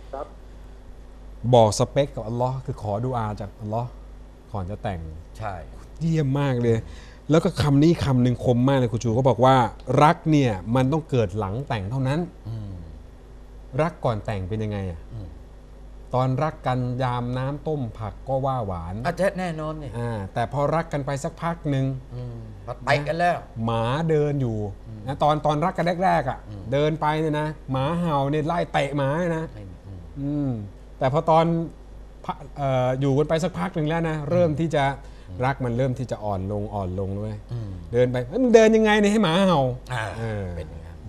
S1: บอกสเปคกับอัลลอฮ์คือขอดุอาจากอัลลอฮ์ก่อนจะแต่ง
S2: ใช่
S1: เยี่ยมมากเลยแล้วก็คำนี้คำหนึ่งคมมากเลยคุณชูเขาบอกว่ารักเนี่ยมันต้องเกิดหลังแต่งเท่านั้นรักก่อนแต่งเป็นยังไงอ่ะตอนรักกันยามน้ำต้มผักก็ว่าหวาน
S2: อาจจะแน่นอนเนี่ย
S1: แต่พอรักกันไปสักพักหนึ่ง
S2: ไปกันแล้ว
S1: หมาเดินอยู่นะตอนตอนรักกันแรกๆอ่ะเดินไปเนี่ยนะหมาเห่าเนี่ยไล่เตะหมานะอืมแต่พอตอนอยู่กันไปสักพักหนึ่งแล้วนะเริ่มที่จะรักมันเริ่มที่จะอ่อนลงอ่อนลงด้วยเดินไปมึงเดินยังไงเนี่ยให้หมาเห่า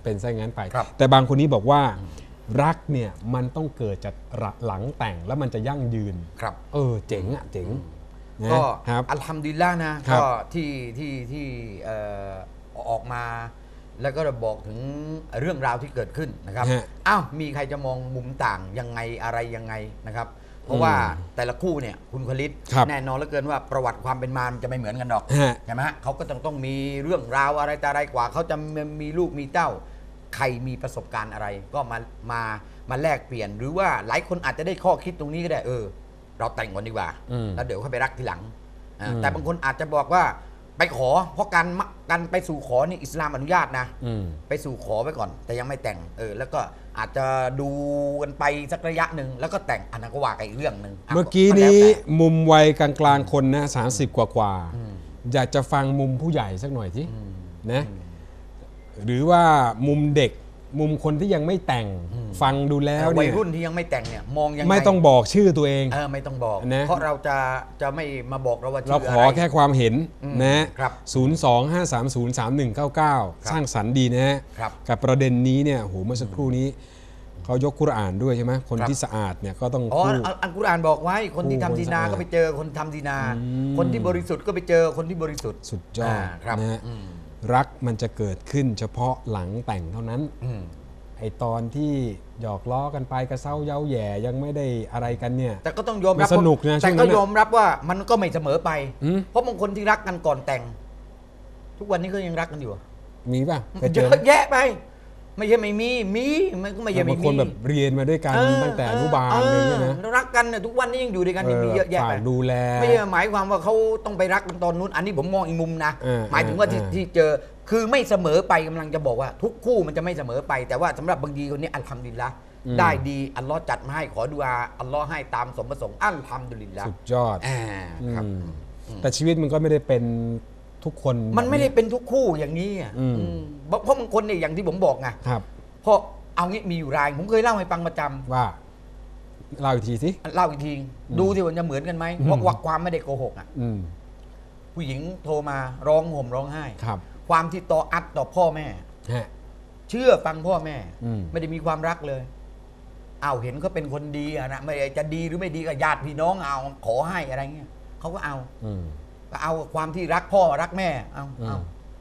S1: เป็นซะงั้นไป
S2: ครับ
S1: แต่บางคนนี้บอกว่ารักเนี่ยมันต้องเกิดจากหลังแต่งแล้วมันจะยั่งยืน
S2: ครับ
S1: เออเจ๋งอ่ะเจ๋งนะ
S2: ก็
S1: ครับ
S2: อัลฮัมดุลิลละห์นะครับ ก็ที่ที่ที่เอ่อออกมา แล้วก็บอกถึงเรื่องราวที่เกิดขึ้นนะครับ
S1: ฮะ
S2: อ้าวมีใครจะมองมุมต่างยังไงอะไรยังไงนะครับ เพราะว่าแต่ละคู่เนี่ยคุณคลิต
S1: ครับ
S2: แน่นอนเหลือเกินว่าประวัติความเป็นมามันจะไม่เหมือนกันหรอก
S1: ฮะ
S2: ใช่ไหมฮะเขาก็ต้องต้องมีเรื่องราวอะไรแต่อะไรกว่าเขาจะมีลูกมีเต้า ใครมีประสบการณ์อะไร ก็มามามาแลกเปลี่ยน หรือว่าหลายคนอาจจะได้ข้อคิดตรงนี้ก็ได้เออ เราแต่งก่อนดีกว่า
S1: อืม
S2: แล้วเดี๋ยวค่อยไปรักทีหลังอ่า
S1: อืม
S2: แต่บางคนอาจจะบอกว่าไปขอ เพราะการมะการไปสู่ขอนี่อิสลามอนุญาตนะ
S1: อืม
S2: ไปสู่ขอไว้ก่อน แต่ยังไม่แต่งเออแล้วก็อาจจะดูกันไปสักระยะหนึ่งแล้วก็แต่งอันนั้นก็ว่ากันอีกเรื่องหนึ่งะ
S1: เมื่อกี้
S2: แล้ว
S1: นี้
S2: แต่
S1: มุมวัยกลางๆคนนะสามสิบกว่าๆอยากจะฟังมุมผู้ใหญ่สักหน่อยสินะหรือว่ามุมเด็กมุมคนที่ยังไม่แต่งฟังดูแล้ว
S2: วั
S1: เนี่ย ย
S2: รุ่นที่ยังไม่แต่งเนี่ยมองยังไง
S1: ไม่ต้องบอกชื่อตัวเอง
S2: เออไม่ต้องบอก
S1: นะ
S2: เพราะเราจะจะไม่มาบอกเราว่าชื่
S1: เรา
S2: อ
S1: ข
S2: อะ
S1: อ
S2: ไร
S1: แค่ความเห็น
S2: อืม
S1: นะครับ ศูนย์ สอง ห้า สาม ศูนย์ สาม หนึ่ง เก้า เก้า
S2: ครับ
S1: สร้างสรรค์ดีนะฮะ
S2: ครับ
S1: กับประเด็นนี้เนี่ยโหเมื่อสักครู่นี้เขายกกุรอานด้วยใช่ไหมคน
S2: ครับ
S1: ที่สะอาดเนี่ยก็ต้อง
S2: อ๋อ
S1: คู่
S2: อันอันกุรอานบอกไว้คนที่
S1: คู่
S2: ทำดีนา
S1: คนสะอาด
S2: ก็ไปเจอคนทำดีนา คนที่บริสุทธิ์ก็ไปเจอคนที่บริสุทธิ์
S1: สุดยอด
S2: าครับ
S1: นะฮะ
S2: อืม
S1: รักมันจะเกิดขึ้นเฉพาะหลังแต่งเท่านั้น
S2: อืม
S1: ไอตอนที่หยอกล้อกันไปกระเซ้าเย้าแหย่ยังไม่ได้อะไรกันเนี่ย
S2: แต่ก็ต้องยอมรับ
S1: มันสนุกนะช่
S2: แต่
S1: วงนั้
S2: ก็
S1: นน่ะ
S2: ยอมรับว่ามันก็ไม่เสมอไป
S1: อืม
S2: เพราะบางคนที่รักกันก่อนแต่ง ทุกวันนี้ก็ยังรักกันอยู่
S1: มีป่ะเคยเจ
S2: เย
S1: อไหม
S2: อะแยะไป ไม่ใช่ไม่มีมีมันก็ไม่ใช่ไม่
S1: บาง
S2: มี
S1: คนแบบเรียนมาด้วยกัน
S2: เออ
S1: ตั้งแต่อนุบาล
S2: เออ
S1: เลยเนี่ยนะ
S2: เออรักกันเนี่ยทุกวันนี้ยังอยู่ด้วยกันยังมีเยอะแยะ
S1: ฝา
S2: ไป
S1: กดูแล
S2: ไม่ใช่หมายความว่าเขาต้องไปรักกันตอนนู้น อันนี้ผมมองอีกมุมนะ
S1: เออ
S2: หมายถึงว่าที่
S1: เออ
S2: ที่เจอคือไม่เสมอไปกำลังจะบอกว่า ทุกคู่มันจะไม่เสมอไป แต่ว่าสำหรับบางทีคนนี้อัลฮัมดุลิลละห์ได้ดีอัลลอฮ์จัดมาให้ขอดุอาอัลลอฮ์ให้ตามสมประสงค์อัลฮัมดุลิลละห์
S1: สุดยอด
S2: อ่าครับ
S1: อืมแต่ชีวิตมันก็ไม่ได้เป็นทุกคน
S2: มันไม่ได้เป็นทุกคู่อย่างนี้อ่ะ
S1: อืม
S2: อืมเพราะบางคนเนี่ยอย่างที่ผมบอกไง
S1: ครับ
S2: เพราะเอางี้มีอยู่รายผมเคยเล่าให้ฟังประจำ
S1: ว่าเล่าอีกทีสิ
S2: เล่าอีกทีดูที่มันจะเหมือนกันไหมเพราะว่าความไม่ได้โกหกอ่ะ
S1: อืม
S2: ผู้หญิงโทรมาร้องห่มร้องไห้
S1: ครับ
S2: ความที่ต่ออัดต่อพ่อแม่
S1: ฮะ
S2: เชื่อฟังพ่อแม่
S1: อืม
S2: ไม่ได้มีความรักเลยเอาวเห็นเขาเป็นคนดีอะนะไม่ได้จะดีหรือไม่ดีก็ญาติพี่น้องเอาขอให้อะไรเงี้ยเขาก็เอา
S1: อืม
S2: ก็เอาความที่รักพ่อรักแม่ เอา
S1: อืม
S2: เอา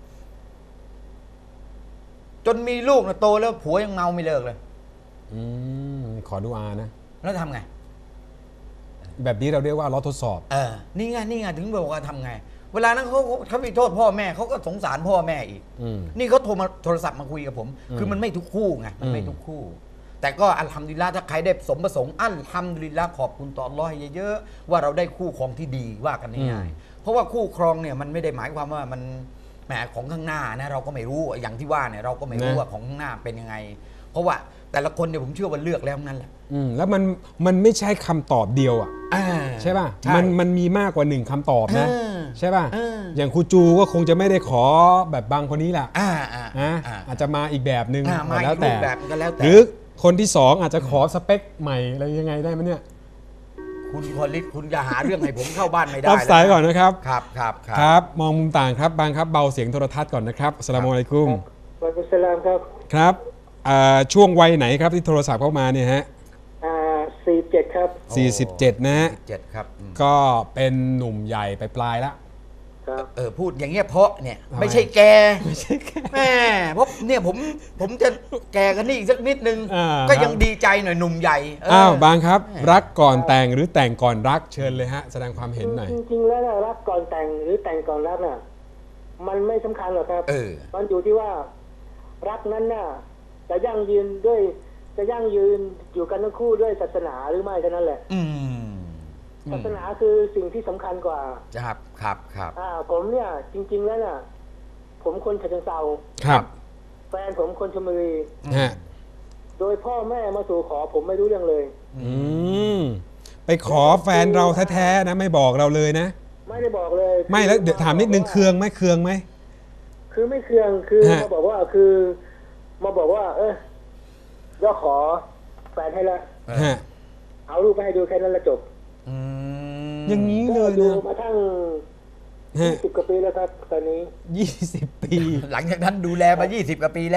S2: จนมีลูกนะโตแล้วผัวยังเมาไม่เลิกเลย
S1: อืมขอดูอานะ
S2: แล้วทำไง
S1: แบบนี้เราเรียกว่าล้อทดสอบ
S2: เออ นี่ไง นี่ไง ถึงบอกว่าทำไง เวลานั้นเขาเขาเขาไปโทษพ่อแม่เขาก็สงสารพ่อแม่อีก
S1: อืม
S2: นี่เขาโทรมาโทรศัพท์มาคุยกับผม
S1: อืม
S2: คือมันไม่ทุกคู่ไง มันไม่
S1: อืม
S2: ทุกคู่ แต่ก็อัลฮัมดุลิลละห์ถ้าใครได้สมประสงค์ อัลฮัมดุลิลละห์ขอบคุณต่ออัลเลาะห์เยอะๆ ว่าเราได้คู่ครองที่ดีว่ากันง่ายๆ เพราะว่าคู่ครองเนี่ยมันไม่ได้หมายความว่ามันแหมของข้างหน้านะเราก็ไม่รู้ อย่างที่ว่าเนี่ยเราก็ไม่รู้
S1: นะ
S2: ว่าของข้างหน้าเป็นยังไง เพราะว่าแต่ละคนเนี่ยผมเชื่อว่าเลือกแล้วทั้งนั้นแหละ
S1: อืมแล้วมันมันไม่ใช่คำตอบเดียวอ่ะ
S2: อ่า
S1: ใช่ป่ะ
S2: ใช่
S1: มันมันมีมากกว่าหนึ่งคำตอบนะ
S2: เออ
S1: ใช่ป่ะ
S2: เออ
S1: อย่างครูจูก็คงจะไม่ได้ขอแบบบางคนนี้แหละ
S2: อ่าอ่า
S1: นะ
S2: อ่า
S1: อาจจะมาอีกแบบหนึ่ง
S2: อ่ามาอีก
S1: แล้วแต่
S2: รูปแบบก็แล้วแต่
S1: หรือคนที่สองอาจจะขอสเปคใหม่อะไรยังไงได้ไหมเนี่ย
S2: คุณพอลิศคุณจะหาเรื่องให้ผมเข้าบ้านไม่ได้
S1: รับสายก่อนนะครับ
S2: ครับครับค
S1: ครับ รับ มองมุมต่างครับบางครับเบาเสียงโทรทัศน์ก่อนนะครับอัสสลามุอะลัยกุม
S3: วะอะลัยกุมสลามครับ
S1: ครับอ่าช่วงวัยไหนครับที่โทรศัพท์เข้ามาเนี่ยฮะ
S3: อ่าสี่เจ็ดครับ
S1: สี่สิบเจ็ดนะฮะ
S2: เจ็ดครับอืม
S1: ก็เป็นหนุ่มใหญ่ไปปลายๆแล้ว
S3: ครับ
S2: เออพูดอย่างเงี้ยเพราะเนี่ย
S1: ทำไม
S2: ไม่ใช่แกไม่ใช่แกแม่เพราะเนี่ยผมผมจะแกกันนี่อีกสักนิดนึง
S1: อ่า
S2: ก็ยังดีใจหน่อยหนุ่มใหญ่เ
S1: อ้าวบางครับ รักก่อนแต่งหรือแต่งก่อนรักเชิญเลยฮะ แสดงความเห็นหน่อย
S3: จริงๆแล้วนะรักก่อนแต่งหรือแต่งก่อนรักน่ะมันไม่สำคัญหรอกครับ
S2: เออ
S3: มันอยู่ที่ว่ารักนั้นน่ะจะยั่งยืนด้วยจะยั่งยืนอยู่กันทั้งคู่ด้วยศาสนาหรือไม่เท่านั้นแหละ
S2: อืม
S3: ศาสนาคือสิ่งที่สำคัญกว่า
S2: ครับครับครับ
S3: อ่า ผมเนี่ย จริง ๆแล้วน่ะ ผมคนฉะเชิงเทรา
S1: ครับ
S3: แฟนผมคนชลบุรี
S1: ฮะ
S3: โดยพ่อแม่มาสู่ขอผมไม่รู้เรื่องเลย
S1: อืมไปขอแฟนเราแท้ๆนะไม่บอกเราเลยนะ
S3: ไม่ได้บอกเลย
S1: ไม่แล้วเดี๋ยวถามนิดนึงเคืองไหมเคืองไหม
S3: คือไม่เคืองคือ
S1: ฮะ
S3: มาบอกว่าคือ มาบอกว่า เออย่อขอแฟนให้แล้ว
S1: ฮะ
S3: เอารูปไปให้ดูแค่นั้นละจบ
S2: อืม
S1: อย่างนี้เลย
S3: ก็ดู
S1: นะ
S3: มาทั้ง
S1: ฮะ
S3: ยี่สิบกว่าปีแล้วครับ ตอนนี้
S1: ยี่สิบปี
S2: หลังจากนั้นดูแลมา ยี่สิบ กว่าปีแล้ว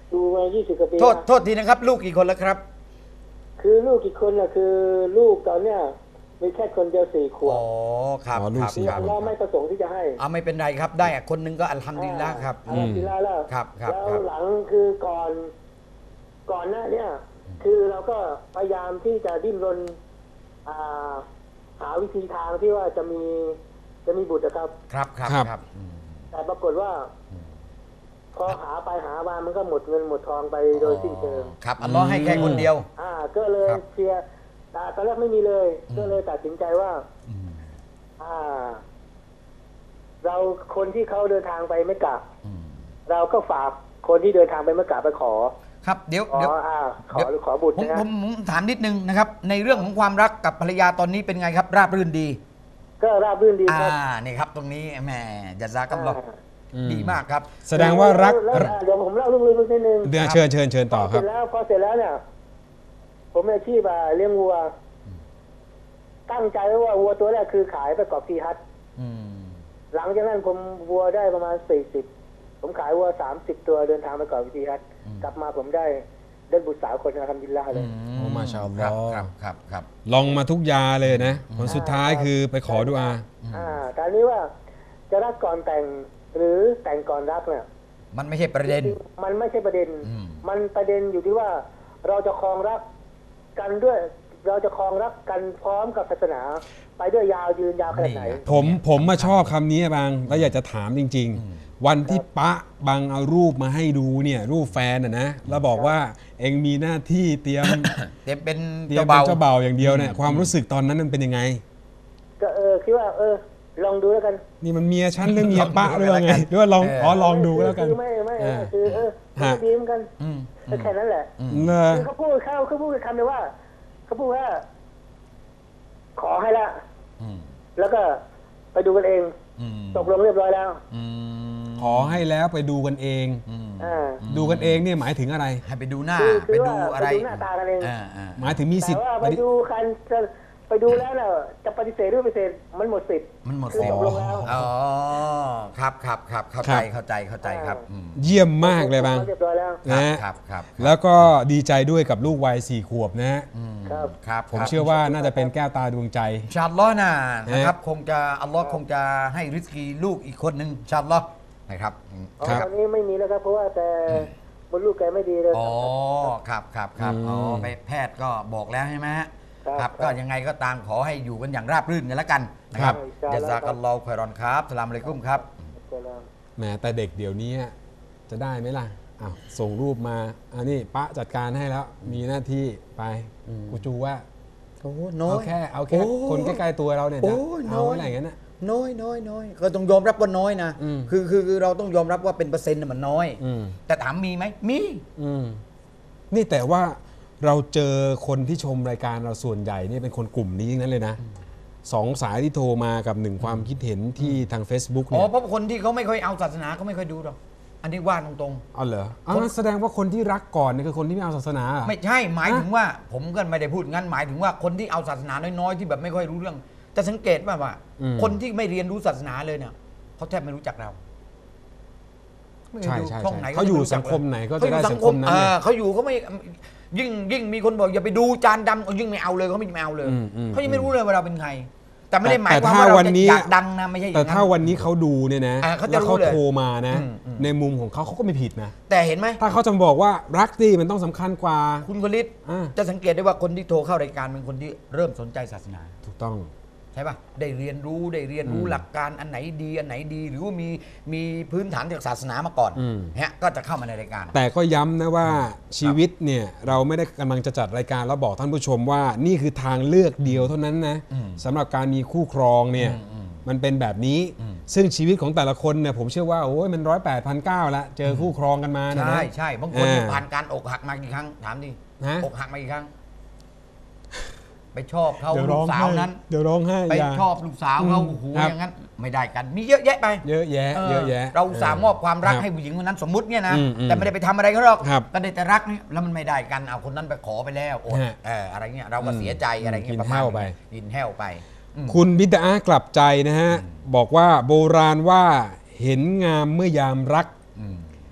S3: ดูมายี่สิบกว่าปี
S2: โทษ
S3: นะ
S2: โทษทีนะครับ ลูกกี่คนแล้วครับ
S3: คือลูกกี่คนน่ะคือลูกตอนเนี้ยมีแค่คนเดียวสี่ขว
S2: อ๋
S3: บ
S2: อครับ
S1: อ๋อลูก
S2: ครับ
S1: สี่
S2: ครับ
S3: เราไม่ประสงค์ที่จะให้
S2: เอาไม่เป็นไรครับได้อะคนหนึงก็อัลฮัมดุลิลละครับ
S3: อัลฮัมดุลิลละแล้ว
S2: ครับครับ
S3: แล้ว
S2: ครับ
S3: หลังคือก่อนก่อนหน้าเนี้ยคือเราก็พยายามที่จะดิ้นรนอ่าหาวิธีทางที่ว่าจะมีจะมีบุตรนะครับ
S2: ครับครับ
S1: ครับ
S2: ครับอืม
S3: แต่ปรากฏว่าพอหาไปหามามันก็หมดเงินหมดทองไปโดยสิ้นเชิง
S2: ครับอัลลอฮ์ให้แค่คนเดียว
S3: อ่า ก็เลย
S2: ครับ
S3: เชียร์แต่ตอนแรกไม่มีเลย ก็เลยตัดสินใจว่า
S2: อืม
S3: อ่า เราคนที่เขาเดินทางไปไม่กลับ
S2: อืม
S3: เราก็ฝากคนที่เดินทางไปไม่กลับไปขอ
S2: ครับเดี๋ยว
S3: ขอ
S2: เดี๋ยว
S3: อ่า ขอ
S2: เดี๋ยว
S3: หรือขอบุตร
S2: ผม
S3: นะ
S2: ผมผมถามนิดนึงนะครับ ในเรื่องของความรักกับภรรยาตอนนี้เป็นไงครับ ราบรื่นดี
S3: ก็ราบรื่นดี
S2: อ่า
S3: ครับ
S2: นี่ครับ ตรงนี้แหมจะซากัลลอฮ์
S1: อืม
S2: ดีมากครับ
S1: แสดงว่ารัก
S3: แล้วแล้วเดี๋ยวผมเล่าเรื่องลึกๆนิดนึง
S1: เดี๋ยวเชิญเชิญเชิญต่อ
S3: พอ
S1: ค
S3: เส
S1: รั
S3: ร็
S1: บ
S3: จแล้วพอเสร็จแล้วเนี่ย ผมมีอาชีพอ่ะเลี้ยงวัว ตั้งใจไว้ว่าวัวตัวแรกคือขายไปกอบทีฮัท
S2: อืม
S3: หลังจากนั้นผมวัวได้ประมาณสี่สิบผมขายวัวสามสิบตัวเดินทางไปกอบทีฮัทกลับมาผมได้ได้บุตรสาวคนนะครับบิลลาห์เลย
S1: โอ้มาชาอัลล
S2: ค
S1: อ
S2: รับ
S1: ฮ์
S2: ครับครับครับ
S1: ลองมาทุกยาเลยนะผลสุดท้ายคือไปขอดุอา
S3: อ่าแต่อันนี้ว่าจะรักก่อนแต่งหรือแต่งก่อนรักเนี่ย
S2: มันไม่ใช่ประเด็น
S3: มันไม่ใช่ประเด็น
S2: อืม
S3: มันประเด็นอยู่ที่ว่าเราจะครองรักกันด้วย เราจะครองรักกันพร้อมกับศาสนา ไปด้วยยาวยืนยาวขนาดไหน
S1: ผมผมมาชอบคำนี้บางแล้วอยากจะถามจริง ๆ วันที่ปะบางเอารูปมาให้ดูเนี่ยรูปแฟนอ่ะนะแล้วบอกว่าเองมีหน้าที่เตรียม
S2: เต็มเป็น
S1: เตรียม
S2: เจ้า
S1: เป็น
S2: เบา
S1: เจ้าบ่าวอย่างเดียวเนี่ยความรู้สึกตอนนั้นมันเป็นยังไง
S3: ก็เออคิดว่า เออ ลองดูแล้วกัน
S1: นี่มันเมียฉันหรือเมียปะหรือว่าไงหรือว่าลองอ๋อลองดูก็แล้วกัน
S3: คือไม่ไม่
S1: เออ
S3: คือเออ
S1: ฮะ
S3: ดีเหมือนกัน
S2: อืม
S3: ก็แค่นั้นแหละ
S1: เนอะ
S3: คือเขาพูดเขาเขาพูดคำเดียวว่าเขาพูดว่า ขอให้ละ
S2: อืม
S3: แล้วก็ไปดูกันเอง
S2: อืม
S3: ตกลงเรียบร้อยแล้ว
S2: อืม
S1: ขอให้แล้วไปดูกันเอง
S2: อืม
S3: อ่า
S1: ดูกันเองเนี่ยหมายถึงอะไร
S2: ให้ไปดูหน้า
S3: คือคือ
S2: ไปดูอะไร
S3: ว่าไปดูหน้าตากันเอง
S2: อ่าอ่า
S1: หมายถึงมีสิทธิ์
S3: แต่ว่าไปดูกันจะไปดูแล้วน่ะจะปฏิเสธหรือไม่ปฏิเสธมันหมดสิทธิ์
S2: มันหมด
S3: คือ
S2: สิท
S3: ต
S2: ธิ์
S3: กลงแล้ว
S2: อ๋อครับครับครับเข้าใจเข้าใจเข้าใจครับอืม
S1: เยี่ยมมากเลยบาง
S3: เรียบร้อยแล้ว
S1: นะฮะ
S2: ครับครับ
S1: แล้วก็ดีใจด้วยกับลูกวัยสี่ขวบนะฮะ
S2: อืม
S3: ครับ
S2: ครับ
S1: ผมเชื่อว่าน่าจะเป็นแก้วตาดวงใจ
S2: อินชาอัลลอฮ์นะนะครับคงจะอัลลอฮ์คงจะให้ริสกีลูกอีกคนหนึ่งอินชาอัลลอฮ์นะครับอืม
S3: อ๋อ
S1: ครับ
S3: ตอนนี้ไม่มีแล้วครับเพราะว่าแต่มดลูกแกไม่ดีเลย
S2: อ๋อครับครับครับ
S1: อืม
S2: อ๋อไปแพทย์ก็บอกแล้วใช่ไหมฮะ
S3: ครับ
S2: ครับก็ยังไงก็ตามขอให้อยู่กันอย่างราบรื่นกันแล้วกันนะครับ
S3: ครับ
S2: ยะซากัลลอฮุคอยรอนครับสลามอะลัยกุมครับ
S1: แหมแต่เด็กเดี๋ยวนี้จะได้ไหมล่ะอ้าวส่งรูปมาอันนี้ปะจัดการให้แล้ว มีหน้าที่ไปกูจูว่า
S2: โอ้น้อ
S1: เอา
S2: ย
S1: แค่เอาแค่
S2: โอ้
S1: คนใกล้ๆตัวเราเนี่ย
S2: โอ้
S1: จะ
S2: น้
S1: เอา
S2: อย
S1: อะไรอย่างนั้นน่ะ
S2: น้อยน้อยน้อยก็ต้องยอมรับว่าน้อยนะ
S1: อืม
S2: คือคือคือเราต้องยอมรับว่าเป็นเปอร์เซ็นต์น่ะมันน้อย
S1: อืม
S2: แต่ถามมีไหมมี
S1: อืมนี่แต่ว่าเราเจอคนที่ชมรายการเราส่วนใหญ่นี่เป็นคนกลุ่มนี้ทั้งนั้นเลยนะสองสายที่โทรมากับหนึ่งความคิดเห็นที่ทาง Facebook
S2: อ๋อ
S1: เนี่ย
S2: เพราะคนที่เขาไม่ค่อยเอาศาสนาเขาไม่ค่อยดูหรอกอันนี้ว่าตรง
S1: เอาเหรอเอางั้นแสดงว่าคนที่รักก่อนนี่คือคนที่ไม่เอาศาสนาเหรอ
S2: ๆ ไม่ใช่หมายถึงว่า ผมก็ไม่ได้พูดงั้นหมายถึงว่าคนที่เอาศาสนาน้อยๆที่แบบไม่ค่อยรู้เรื่องจะสังเกตว่าว่า
S1: อืม
S2: คนที่ไม่เรียนรู้ศาสนาเลยเนี่ยเขาแทบไม่รู้จักเราไม่รู้
S1: ใช่ใช่
S2: ช่องไหน
S1: เขาอยู่
S2: ไม่รู้จั
S1: สั
S2: ก
S1: งคมไหนก็
S2: เขา
S1: จะ
S2: อยู่
S1: ได้
S2: สั
S1: สั
S2: ง
S1: ง
S2: ค
S1: ค
S2: ม
S1: มนั้น
S2: เอ
S1: เนี่ย
S2: อเขาอยู่เขาไม่ยิ่งยิ่งมีคนบอกอย่าไปดูจานดำเขายิ่งไม่เอาเลยเขาไม่ไม่เอาเลย
S1: อืมอืม
S2: เขายังไม่รู้เลยว่าเราเป็นใคร แต่ไม่ได้หมาย
S1: แต่
S2: ความ
S1: ถ้า
S2: ว่าเรา
S1: วัน
S2: จะ
S1: นี้
S2: อยากดังนะไม่ใช่อย่า
S1: แต่
S2: งนั้น
S1: ถ้าวันนี้เขาดูเนี่ยนะ
S2: อ่าเขาจะ
S1: แล้วเขา
S2: รู้เลย
S1: โทรมานะ
S2: อืมอืม
S1: ในมุมของเขาเขาก็ไม่ผิดนะ
S2: แต่เห็นไหม
S1: ถ้าเขาจะบอกว่ารักดิมันต้องสำคัญกว่า
S2: คุณกฤษ
S1: อ่า
S2: จะสังเกตได้ว่าคนที่โทรเข้ารายการเป็นคนที่เริ่มสนใจศาสนา
S1: ถูกต้อง
S2: ใช่ป่ะได้เรียนรู้ได้เรียนรู้
S1: อืม
S2: หลักการอันไหนดีอันไหนดี หรือว่ามีมีพื้นฐานจากศาสนามาก่อน
S1: อืม
S2: ฮะก็จะเข้ามาในรายการ
S1: แต่ก็ย้ำนะว่าชีวิตเนี่ยเราไม่ได้กำลังจะจัดรายการแล้วบอกท่านผู้ชมว่านี่คือทางเลือกเดียวเท่านั้นนะ
S2: อืม
S1: สำหรับการมีคู่ครองเนี่ย
S2: อืมอืม
S1: มันเป็นแบบนี้
S2: อืม
S1: ซึ่งชีวิตของแต่ละคนเนี่ยผมเชื่อว่าโอ้ยมันร้อยแปดพันเก้าละเจอคู่ครองกันมานะ
S2: ใช่
S1: นะ
S2: ใช่บางคนเนี่ย
S1: อ่า
S2: ผ่านการอกหักมากี่ครั้งถามดิ
S1: ฮะ
S2: อกหักมากี่ครั้ง ไปชอบเขา
S1: เดี๋ยว
S2: ลู
S1: ร้อก ง
S2: สา
S1: ไห้
S2: วนั้น
S1: เดี๋ยวร้องไห้
S2: ไป
S1: อย่า
S2: ชอบลูกสาวเขา
S1: อืม
S2: โอ้โห
S1: ครับ
S2: อย่างนั้นไม่ได้กัน มีเยอะแยะไป
S1: เยอะแยะ
S2: เออ
S1: เยอะแยะ
S2: เราอุตสาห์มอบความรัก
S1: ครับ
S2: ให้ผู้หญิงคนนั้นสมมุติเนี่ยนะ
S1: อืมอืม
S2: แต่ไม่ได้ไปทำอะไรเขาหรอก
S1: ครับ
S2: ก็ได้แต่รักนี่แล้วมันไม่ได้กันเอาคนนั้นไปขอไปแล้วอด
S1: ฮะ
S2: เอออะไรเงี้ยเราก็เสียใจ
S1: อืม
S2: อะไรเงี้
S1: กิ
S2: ย
S1: น
S2: ประมาณ
S1: แห้วไป
S2: กินแห้วไปอืม
S1: คุณบิดากลับใจนะฮะ บอกว่าโบราณว่าเห็นงามเมื่อยามรัก
S2: อืม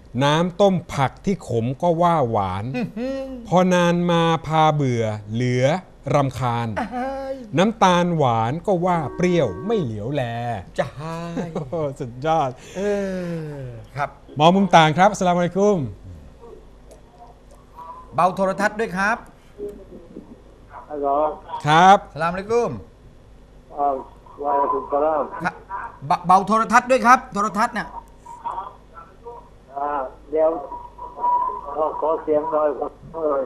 S1: น้ำต้มผักที่ขมก็ว่าหวาน พอนานมาพาเบื่อเหลือรำคาญ น้ำตาลหวานก็ว่าเปรี้ยวไม่เหลียวแล
S2: จะหาย
S1: โอ้โหสุดยอด
S2: เออครับ
S1: หมอมุมต่างครับอัสสลามุอะลัยกุม
S2: เบาโทรทัศน์ด้วยครับ
S3: ฮัลโหล
S1: ครับ
S2: สลามอะลัยกุม
S3: อ่า วะอะลัยกุมสลาม
S2: ครับเบาเบาโทรทัศน์ด้วยครับโทรทัศน์เนี่ย
S3: อ่าเดี๋ยวขอขอเสียงหน่อยครับเอ้ย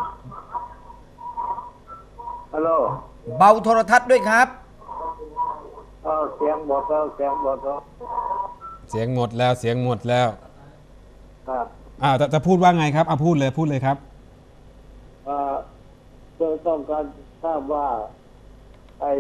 S3: ฮัลโหล
S2: เบาโทรทัศน์ด้วยครับ
S3: อ่าเสียงหมดแล้วเสียงหมดแล้ว
S1: เสียงหมดแล้วเสียงหมดแล้ว
S3: ครับ
S1: อ่าจะจะพูดว่าไงครับเอาพูดเลยพูดเลยครับ
S3: อ่าจะต้องการทราบว่าไอ้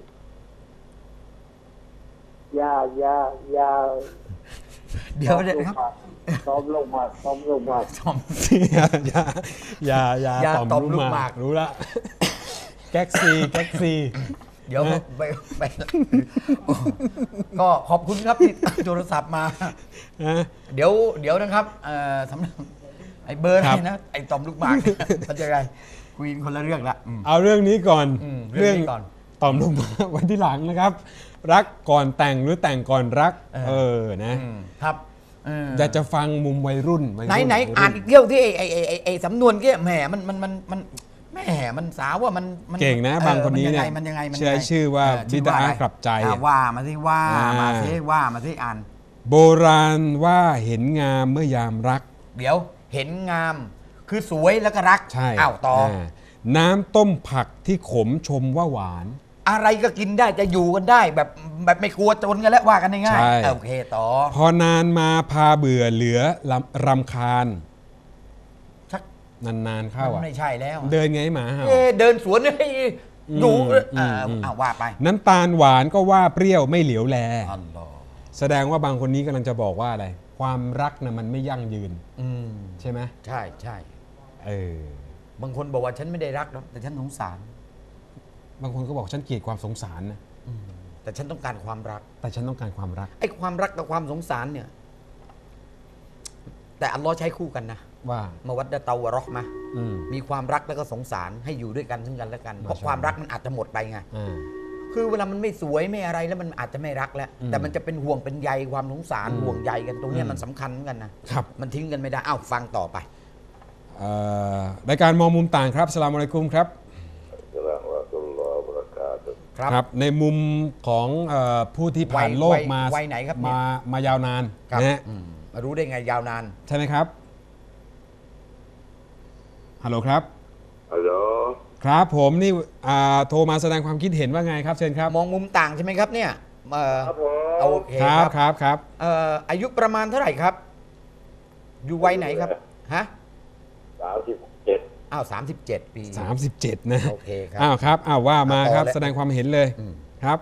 S3: ยายายา
S2: เดี๋ยวเดี๋ยวครับ
S3: ซ้อมลงมาซ้อมลงมา
S2: ชม
S1: อย่าอย่าอย่าอย่าย
S2: า
S1: ต่อม
S2: ต่อม
S1: ลูก
S2: ลูก
S1: ห
S2: ห
S1: มาม
S2: าก ก
S1: รู้ละ แก๊กซีแก๊กซี
S2: เดี๋ยว
S1: นะ
S2: ไปไปก็ขอบคุณครับที่โทรศัพท์มา
S1: นะ
S2: เดี๋ยวเดี๋ยวนะครับเอ่อสำหรับไอ้เบอร์อะไร
S1: ครับ
S2: นะไอ้ต่อมลูกหมากเนี่ยมันจะไงคุยกันคนละเรื่องละอืม
S1: เอาเรื่องนี้ก่อน
S2: อืมเรื่องนี้ก่อน
S1: ต่อมลูกหมากไว้ที่หลังนะครับ รักก่อนแต่งหรือแต่งก่อนรัก
S2: เออ
S1: เออนะ
S2: อืมครับเออ
S1: อยากจะฟังมุมวัยรุ่นวัย
S2: ไหน
S1: รุ่
S2: ไหน
S1: วัยรุ่
S2: อ่านอีกเที่ยวที่ไอ้ไอ้ไอ้ไอ้ไอ้สำนวนเกี้ยแหมมันมันมันมันแหมมันสาวว่ามันมั
S1: เก่งนะบางคนนี้เนี่ย
S2: มันยังไงมันยังไงมัน
S1: เชื่อ
S2: ยังไง
S1: ชื่อว่า
S2: เชื่
S1: บิดา
S2: อะไร
S1: กลับใจ
S2: อ่ะว่ามาสิว่า
S1: อ่าม
S2: มาสิว่ามาสิอ่าน
S1: โบราณว่าเห็นงามเมื่อยามรัก
S2: เดี๋ยวเห็นงามคือสวยแล้วก็รัก
S1: ใช่
S2: อ้าวต่ออา
S1: น้ำต้มผักที่ขมชมว่าหวาน
S2: อะไรก็กินได้จะอยู่กันได้แบบแบบไม่กลัวจนกันแล้วว่ากันง่าย
S1: ใช่
S2: ๆโอเคต่อ
S1: พอนานมาพาเบื่อเหลือรำรำคาญ
S2: ชัก
S1: นานๆเข้า
S2: มัน
S1: อ่ะ
S2: ไม่ใช่แล้ว
S1: เดินไงหมาเห่า
S2: เอ๊ะเดินสวนให้ดู
S1: อืม
S2: อ่า
S1: อืม
S2: อ่าว่าไป
S1: น้ำตาลหวานก็ว่าเปรี้ยวไม่เหลียวแล
S2: อัลลอฮ์
S1: แสดงว่าบางคนนี้กำลังจะบอกว่าอะไร ความรักนะมันไม่ยั่งยืน
S2: อืม
S1: ใช่ไหม
S2: ใช่ใช่
S1: เออบ
S2: างคนบอกว่าฉันไม่ได้รักหรอกแต่ฉันสงสาร
S1: บางคนก็บอกฉันเกลียดความสงสารนะ
S2: อืมแต่ฉันต้องการความรัก
S1: แต่ฉันต้องการความรัก
S2: ไอ้ความรักกับความสงสารเนี่ย แต่อัลลอฮ์ใช้คู่กันนะ
S1: ว่า
S2: มาวัดดะเตาวะเราะห์มะห์
S1: อืม
S2: มีความรักแล้วก็สงสารให้อยู่ด้วยกันซึ่งกันและกันเพราะ
S1: มาชาอัลลอฮ์
S2: ความรักมันอาจจะหมดไปไง
S1: อ่า
S2: คือเวลามันไม่สวยไม่อะไรแล้วมันอาจจะไม่รักแล้ว
S1: อืม
S2: แต่มันจะเป็นห่วงเป็นใยความสงสาร
S1: อืม
S2: ห่วงใยกันตรงเนี้ย
S1: อืม
S2: มันสำคัญเหมือนกันนะครับ มันทิ้งกันไม่ได้อ้าวฟังต่อไป
S1: เอ่อรายการมองมุมต่างครับอัสสลามุอะลัยกุมครับ
S2: ครับ
S1: ครับในมุมของเออผู้ที่ผ่าน
S2: วัย
S1: โลกมา
S2: วัยไหนครับเนี่ย
S1: มามายาวนาน
S2: ครับ
S1: นะฮะ
S2: อืมรู้ได้ไงยาวนาน
S1: ใช่ไหมครับฮัลโหลครับ
S3: ฮัลโหล
S1: ครับผมนี่อ่าโทรมาแสดงความคิดเห็นว่าไงครับเชิญครับ
S2: มองมุมต่างใช่ไหมครับเนี่ยเอ่อ
S3: ครับผม
S2: โอเค
S1: ค
S2: ค
S1: รั
S2: รั
S1: บบ ครับครับ
S2: เอ่ออายุประมาณเท่าไหร่ครับ อยู่วัยไหนครับฮะ
S3: สามสิบเจ็ด
S2: อ้าวสามสิบเจ็ดปี
S1: สามสิบเจ็ดนะ
S2: โอเคครับ
S1: อ้าวครับอ้าวว่ามา
S2: ต่อ
S1: ครับ
S2: เลย
S1: แสดงความเห็นเลย
S2: อืม
S1: ครับ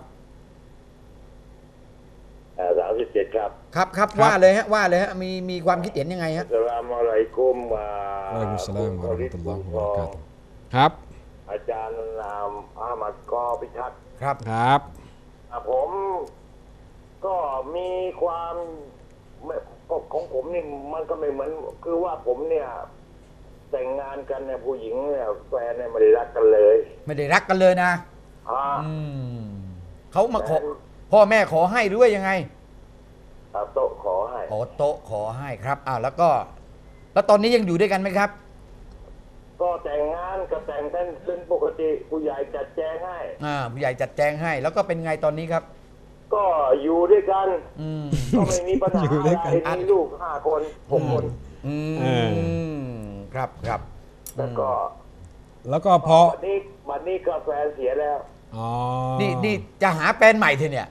S3: สามสิบเจ็ดครับ
S2: ครับครับ
S1: ครับ
S2: ว่าเลยฮะว่าเลยฮะมีมีความคิดเห็นยังไงฮะ
S3: อัสสลามุอะลัยกุมวะ
S1: วะอะลัยกุมสสลามวะเราะห์มะตุลลอฮ์วะบะเราะกาตุฮ์ครับ
S3: อาจารย์นามอามัดกอพิทักษ์
S2: ครับ
S1: ครับ
S3: อ่ะผมก็มีความไม่ของผมนี่มันก็ไม่เหมือนคือว่าผมเนี่ย แต่งงานกันเนี่ยผู้หญิงเนี่ยแฟนเนี่ยไม่ได้รักกันเลย
S2: ไม่ได้รักกันเลยนะ
S3: อ่า
S2: อืมเขามาขอพ่อแม่ขอให้หรือว่ายังไง
S3: อ่ะโต๊ะขอให้
S2: ขอโต๊ะขอให้ครับอ้าวแล้วก็ แล้วตอนนี้ยังอยู่ด้วยกันไหมครับ
S3: ก็แต่งงานก็แต่งกันเป็นปกติผู้ใหญ่จัดแจงให้
S2: อ่าผู้ใหญ่จัดแจงให้ แล้วก็เป็นไงตอนนี้ครับ
S3: ก็อยู่ด้วยกัน
S2: อืม
S3: ก็ไม่มีปัญหา
S1: อยู่ด้วยกัน
S3: อะไรมีลูกห้าคนหกคน
S2: อื
S1: เออ
S2: มครับครับ
S3: แล้วก็
S1: แล้วก็พอ
S3: วันนี้วันนี้ก็แฟนเสียแล้ว
S1: อ๋อ
S2: นี่นี่จะหาแฟนใหม่เธอเนี่ย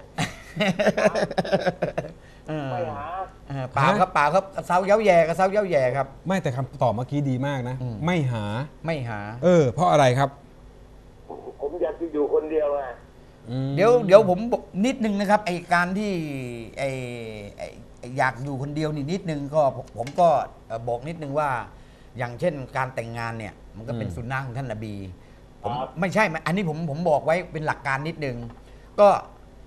S2: เออ
S3: ไม่หา
S2: เออเปล่าครับเปล่าครับเซาเย้าแย่กับเซาเย้าแย่ครับ
S1: ไม่แต่คำตอบเมื่อกี้ดีมากนะ
S2: อืม
S1: ไม่หา
S2: ไม่หา
S1: เออ เพราะอะไรครับ
S3: ผมอยากจะอยู่คนเดียวไง
S1: อืม
S2: เดี๋ยวเดี๋ยวผมบอกนิดนึงนะครับไอการที่ไอไอ้ไอ้อยากอยู่คนเดียวนี่นิดนึงก็ผมผมก็เอ่อบอกนิดนึงว่า อย่างเช่นการแต่งงานเนี่ยมันก็เป็นสุนนะของท่านนบีผมไม่ใช่อันนี้ผมผมบอกไว้เป็นหลักการนิดนึงก็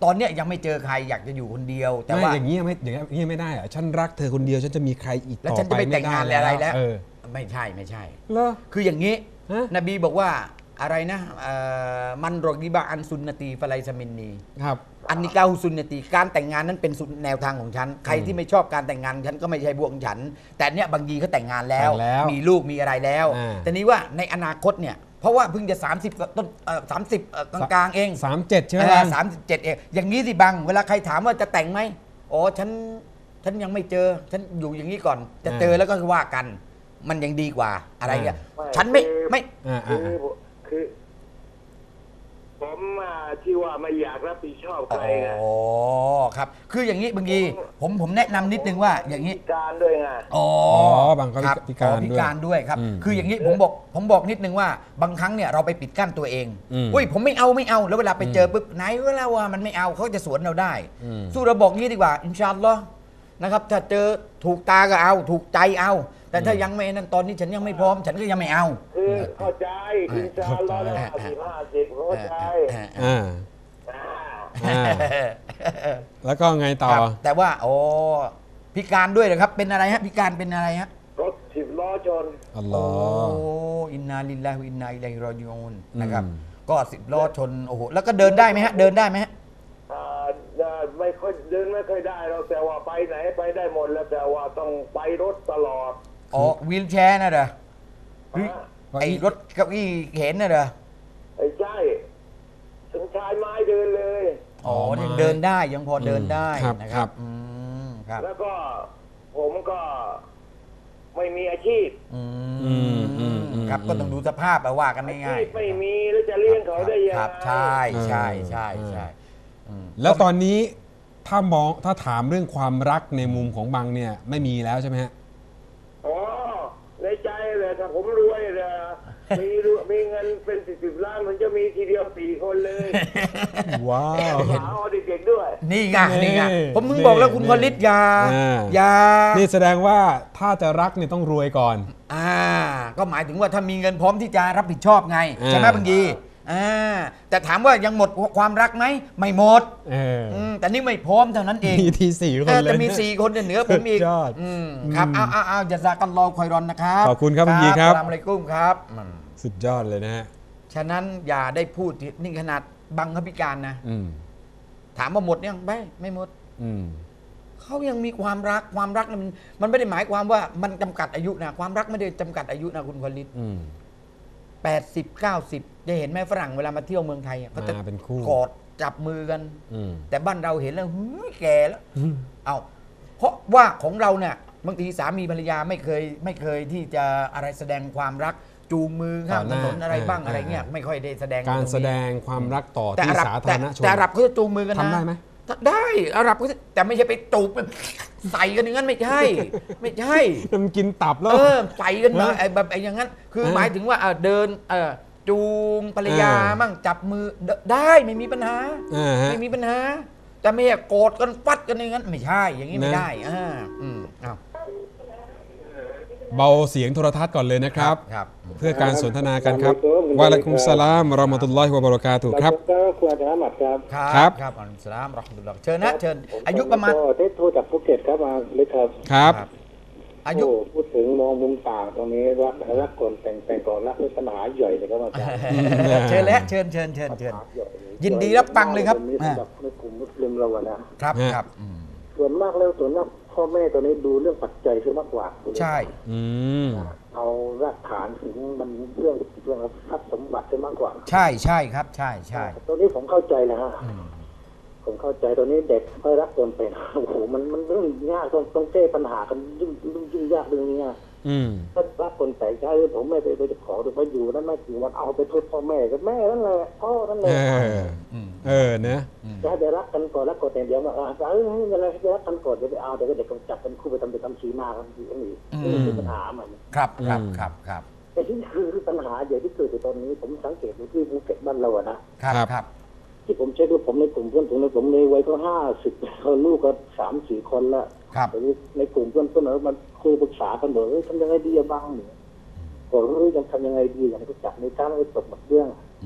S2: ตอนเนี้ยยังไม่เจอใครอยากจะอยู่คนเดียว แต่ว่า
S1: ไม่อย่างนี้ไม่อย่างนี้ไม่ได้อะฉันรักเธอคนเดียวฉันจะมีใครอีก
S2: แล้ว
S1: ต่อ
S2: ฉัน
S1: ไป
S2: จะไป
S1: ไม่
S2: แต่ง
S1: ได้
S2: งานอะไรแล้ว
S1: เออ
S2: ไม่ใช่ไม่ใช่
S1: เหรอ
S2: คืออย่างนี้
S1: ฮะ
S2: นบีบอกว่าอะไรนะเอ่อมันรอกิบะอันซุนนตีฟะไลซามินนี
S1: ครับ
S2: อันนี้กาฮุซุนนตีการแต่งงานนั้นเป็นสุนแนวทางของฉันใครที่ไม่ชอบการแต่งงานฉันก็ไม่ใช่พวกของฉัน แต่เนี้ยบางทีเขาแต่งงานแล้ว
S1: แต่งแล้ว
S2: มีลูกมีอะไรแล้ว
S1: อ่า
S2: แต่นี้ว่าในอนาคตเนี่ยเพราะว่าเพิ่งจะ30ต้นเอ่อสามสิบเอ่อกลางๆเอง
S1: สามเจ็ดใช่ไหม
S2: สามสิบเจ็ดเองอย่างนี้สิบังเวลาใครถามว่าจะแต่งไหมอ๋อฉันฉันยังไม่เจอฉันอยู่อย่างนี้ก่อน จะเจอแล้วก็ว่ากัน มันยังดีกว่าอะไรเงี้ย
S3: ไม่
S2: ฉันไม่
S3: คือ
S2: ไม่
S1: อ่า
S3: คื
S1: อ่า
S3: อคือ ผมอ่ะที่ว่าไม่อยากรับผิดชอบใค
S2: อ๋
S3: รไง
S2: อครับ คืออย่างนี้บางทีผมผมแนะนำนิดนึงว่าอย่างนี้
S3: การด้วยไง
S2: อ๋อ
S1: อ๋อบางเขา
S2: ครับ
S1: พิการ
S2: อ๋อพิการด้วยครับ
S1: อืม
S2: คืออย่างนี้ผมบอกผมบอกนิดนึงว่าบางครั้งเนี่ยเราไปปิดกั้นตัวเอง
S1: อืม
S2: อุ้ยผมไม่เอาไม่เอาแล้วเวลาไปเจอปุ๊บไหนเวลาว่ามันไม่เอาเขาจะสวนเราได้
S1: อืม
S2: สู้เราบอกงี้ดีกว่าอินชาอัลลอฮ์นะครับถ้าเจอถูกตาก็เอาถูกใจเอา แต่ถ้ายังไม่นั่นตอนนี้ฉันยังไม่พร้อม ฉันก็ยังไม่เอา
S3: คือเข้าใจอินชาอัลลอฮ์แล้ว
S2: เข้าใจ
S3: ห้าสิบห้าสิบเข้าใจ
S2: อ่า
S1: อ่า
S3: อ่า
S1: อ่าแล้วก็ไงต่อ
S2: ครับแต่ว่าโอ้พิการด้วยเหรอครับ เป็นอะไรฮะพิการเป็นอะไรฮะ
S3: รถสิบล้อชน
S1: อัลล
S2: โอ้
S1: อฮ์
S2: อินนาลิลลาฮิวะอินนาอิลัยฮิรอญิอูนนะครับ
S1: อืม
S2: ก็สิบล้อชนโอ้โหแล้วก็เดินได้ไหมฮะเดินได้ไหมฮะ
S3: อ่าเดินไม่ค่อยเดินไม่ค่อยได้เราแต่ว่าไปไหนไปได้หมดแล้วแต่ว่าต้องไปรถตลอด
S2: อ๋อวีลแชร์น่ะเหรอหรือ
S3: อ่า
S2: ไอ้รถเก้าอี้เข็นน่ะเหรอ
S3: ไอ้ใช่ถึงชายไม้เดินเลย
S2: อ๋อ
S1: อ๋อ
S2: ยังเดินได้ยังพอเดินได้
S1: ครับ
S2: นะค
S1: ครั
S2: รับบ อืมครับ
S3: แล้วก็ผมก็ไม่มีอาชีพ
S2: อื
S1: อืม
S2: ม
S1: อืมอืม
S2: ครับก็ต้องดูสภาพเอาว่ากัน
S3: อา
S2: ง่า
S3: ชี
S2: ย
S3: พ
S2: ๆ
S3: ไม่มีแล้วจะเลี้ยงเขาได้ยัง
S2: ค
S3: ไง
S2: รับใช่ใช่ใช่ใช่อืม
S1: แล้วตอนนี้ถ้ามองถ้าถามเรื่องความรักในมุมของบังเนี่ยไม่มีแล้วใช่ไหมฮะ
S3: อ๋อในใจเลยถ้าผมรวยเลยมีรวยมีเงินเป็นสิบสิบล้านมันจะมีทีเดียวสี่คนเลย
S1: ว้าว
S3: หาเอาเด็กๆด้วย
S2: นี่ไงนี่ไง
S1: นี่
S2: ผมมึงบอกแล้วคุณ
S1: นี่
S2: พลิตอยา
S1: อ่า
S2: อยา
S1: นี่แสดงว่าถ้าจะรักเนี่ยต้องรวยก่อน
S2: อ่าก็หมายถึงว่าถ้ามีเงินพร้อมที่จะรับผิดชอบไง
S1: อ่า
S2: ใช่ไหมบางทีอ่าแต่ถามว่ายังหมดความรักไหมไม่หมด
S1: เอออ
S2: มแต่นี่ไม่พร้อมเท่านั้นเอง
S1: มีทีสี่คน
S2: เออ
S1: เลย
S2: แต่มีสี่คนเนี่ยเหนือผมอีก
S1: สุดยอด
S2: อืมครับอ้าวอ้าวอ้าวจะซากันรอคอยรอนนะครับ
S1: ขอบคุณครับคุณยีครับ
S2: อัสสลามุอะลัยกุมครับอืม
S1: สุดยอดเลยนะฮะ
S2: ฉะนั้นอย่าได้พูดที่นี่ขนาดบังเขาพิการนะ
S1: อืม
S2: ถามว่าหมดยังไม่ไม่หมด
S1: อืม
S2: เขายังมีความรักความรักเนี่ยมันมันไม่ได้หมายความว่ามันจำกัดอายุนะความรักไม่ได้จำกัดอายุนะคุณพลิต
S1: อืม
S2: แปดสิบเก้าสิบจะเห็นแม่ฝรั่งเวลามาเที่ยวเมืองไทยอะเขาจะ
S1: มาเป็นคู่
S2: กอดจับมือกัน
S1: อืม
S2: แต่บ้านเราเห็นแล้วหูยแก่แล้ว เอาเพราะว่าของเราเนี่ยบางทีสามีภรรยาไม่เคยไม่เคยที่จะอะไรแสดงความรักจูงมือข้าม
S1: ต่
S2: ถ
S1: อห
S2: น
S1: น้าน
S2: อะไรบ้าง
S1: อ่า
S2: อะไรเงี้ย
S1: อ่า
S2: ไม่ค่อยได้แสดง
S1: การ
S2: ตงนี้
S1: แสดงความรักต่อ
S2: แต่
S1: ที่
S2: อาหรับ
S1: สาธา
S2: แต่
S1: รณชน
S2: แต่อาหรับเขาจะจูงมือกันนะ
S1: ทำได้ไหม
S2: ได้อาหรับเขาจะแต่ไม่ใช่ไปจูบใส่กันอย่างนั้นไม่ใช่ ไม่ใช่
S1: มันกินตับแล้ว
S2: เออใส่กันมา
S1: เออ
S2: ไอ้แบบไอ้อย่างนั้น คือ
S1: เออ
S2: หมายถึงว่าเออเดินเออจูงภรรยา
S1: เออ
S2: มั่งจับมือเดได้ไม่มีปัญหา
S1: อ่าฮะ
S2: ไม่มีปัญหา แต่ไม่ใช่โกรธกันฟัดกันอย่างนั้นไม่ใช่ อย่างนี้ไม่
S1: นะ
S2: ได้อ่าอืมอ้าว
S1: เบาเสียงโทรทัศน์ก่อนเลยนะครับ
S2: ครับ
S1: เพื่อการสนทนากันครับวะอะลัยกุมสลามวะเราะมะตุลลอฮิวะบะเราะกาตุฮ์ครับ
S3: ก็ควรจะหมัดครับ
S2: ค
S1: ครั
S2: รับบ ครับอัลลอฮฺสลามรอฮ์มะตุลลอฮ์เชิญนะเชิญ อายุประมาณ
S3: ก็ได้โทรจากภูเก็ตครับมาเลยครับ
S1: ครับ
S2: อายุ
S3: โพูดถึงมองมุมต่างตรงนี้รักรักก่อนแต่งแต่งก่อนรักเป็นปัญหาใหญ่เลยครับอาจารย์
S2: เชิญแล้วเชิญเชิญเชิญเชิญ ยินดีรับฟังเลยครับ
S3: นี้สำหรับในกลุ่มมุสลิมเราอะนะครับ
S1: ฮะ
S2: ครับอืม
S3: ส่วนมากแล้วส่วนมากพ่อแม่ตัวนี้ดูเรื่องปัจจัยคือมากกว่า
S2: ใช่
S1: อืม
S3: เอารากฐานถึงมันเรื่องเรื่องทรัพย์สมบัติคือมากกว่า
S2: ใช่ใช่ครับ ใช่ใช่
S3: ตัวนี้ผมเข้าใจแล้วฮะ
S2: อืม
S3: ผมเข้าใจตัวนี้เด็กค่อยรักจนเป็นโอ้โหมันมันเรื่องยากต้องต้องแก้ปัญหากันยิ่งยิ่งยิ่งยากเรื่องนี้อะ
S1: อืม
S3: ถ้ารักคนแต่ใช่ผมไม่ไปไปขอหรือไปอยู่นั่นไม่ถึงวันเอาไปโทษพ่อแม่กับแม่นั่นแหละพ่อนั่นแห
S1: เอ
S3: ละ
S1: อ
S2: อืม
S1: เออเนะ
S3: จะให้ไปรักกันก่อนรักก่อนแต่เดี๋ยวมาอ่าเออไม่เป็นไรไปรักกันก่อนเดี๋ยวไปเอาเดี๋ยวก็เด็กก็จับเป็นคู่ไปทำไปทำชีมากันอีกนี่นี่คือปัญหามัน
S2: ครับครับครับครับ
S3: แต่ที่คือปัญหาใหญ่ที่เกิดในตอนนี้ผมสังเกตดูที่ภูเก็ตบ้านเราอะนะครับ
S2: ครับ
S3: ที่ผมเช็คดูผมในกลุ่มเพื่อนผมในผมในวัยก็ห้าสิบเขาลูกก็สามสี่คนละ
S2: ครับ
S3: แต่ในกลุ่มเพื่อนเพื่อนมันคุยปรึกษากันบอกเฮ้ยทำยังไงดีอะบ้างเนี่ยบอกเฮ้ยจะทำยังไงดีอย่างที่จับในการไปตกหมดเรื่อง
S2: อืม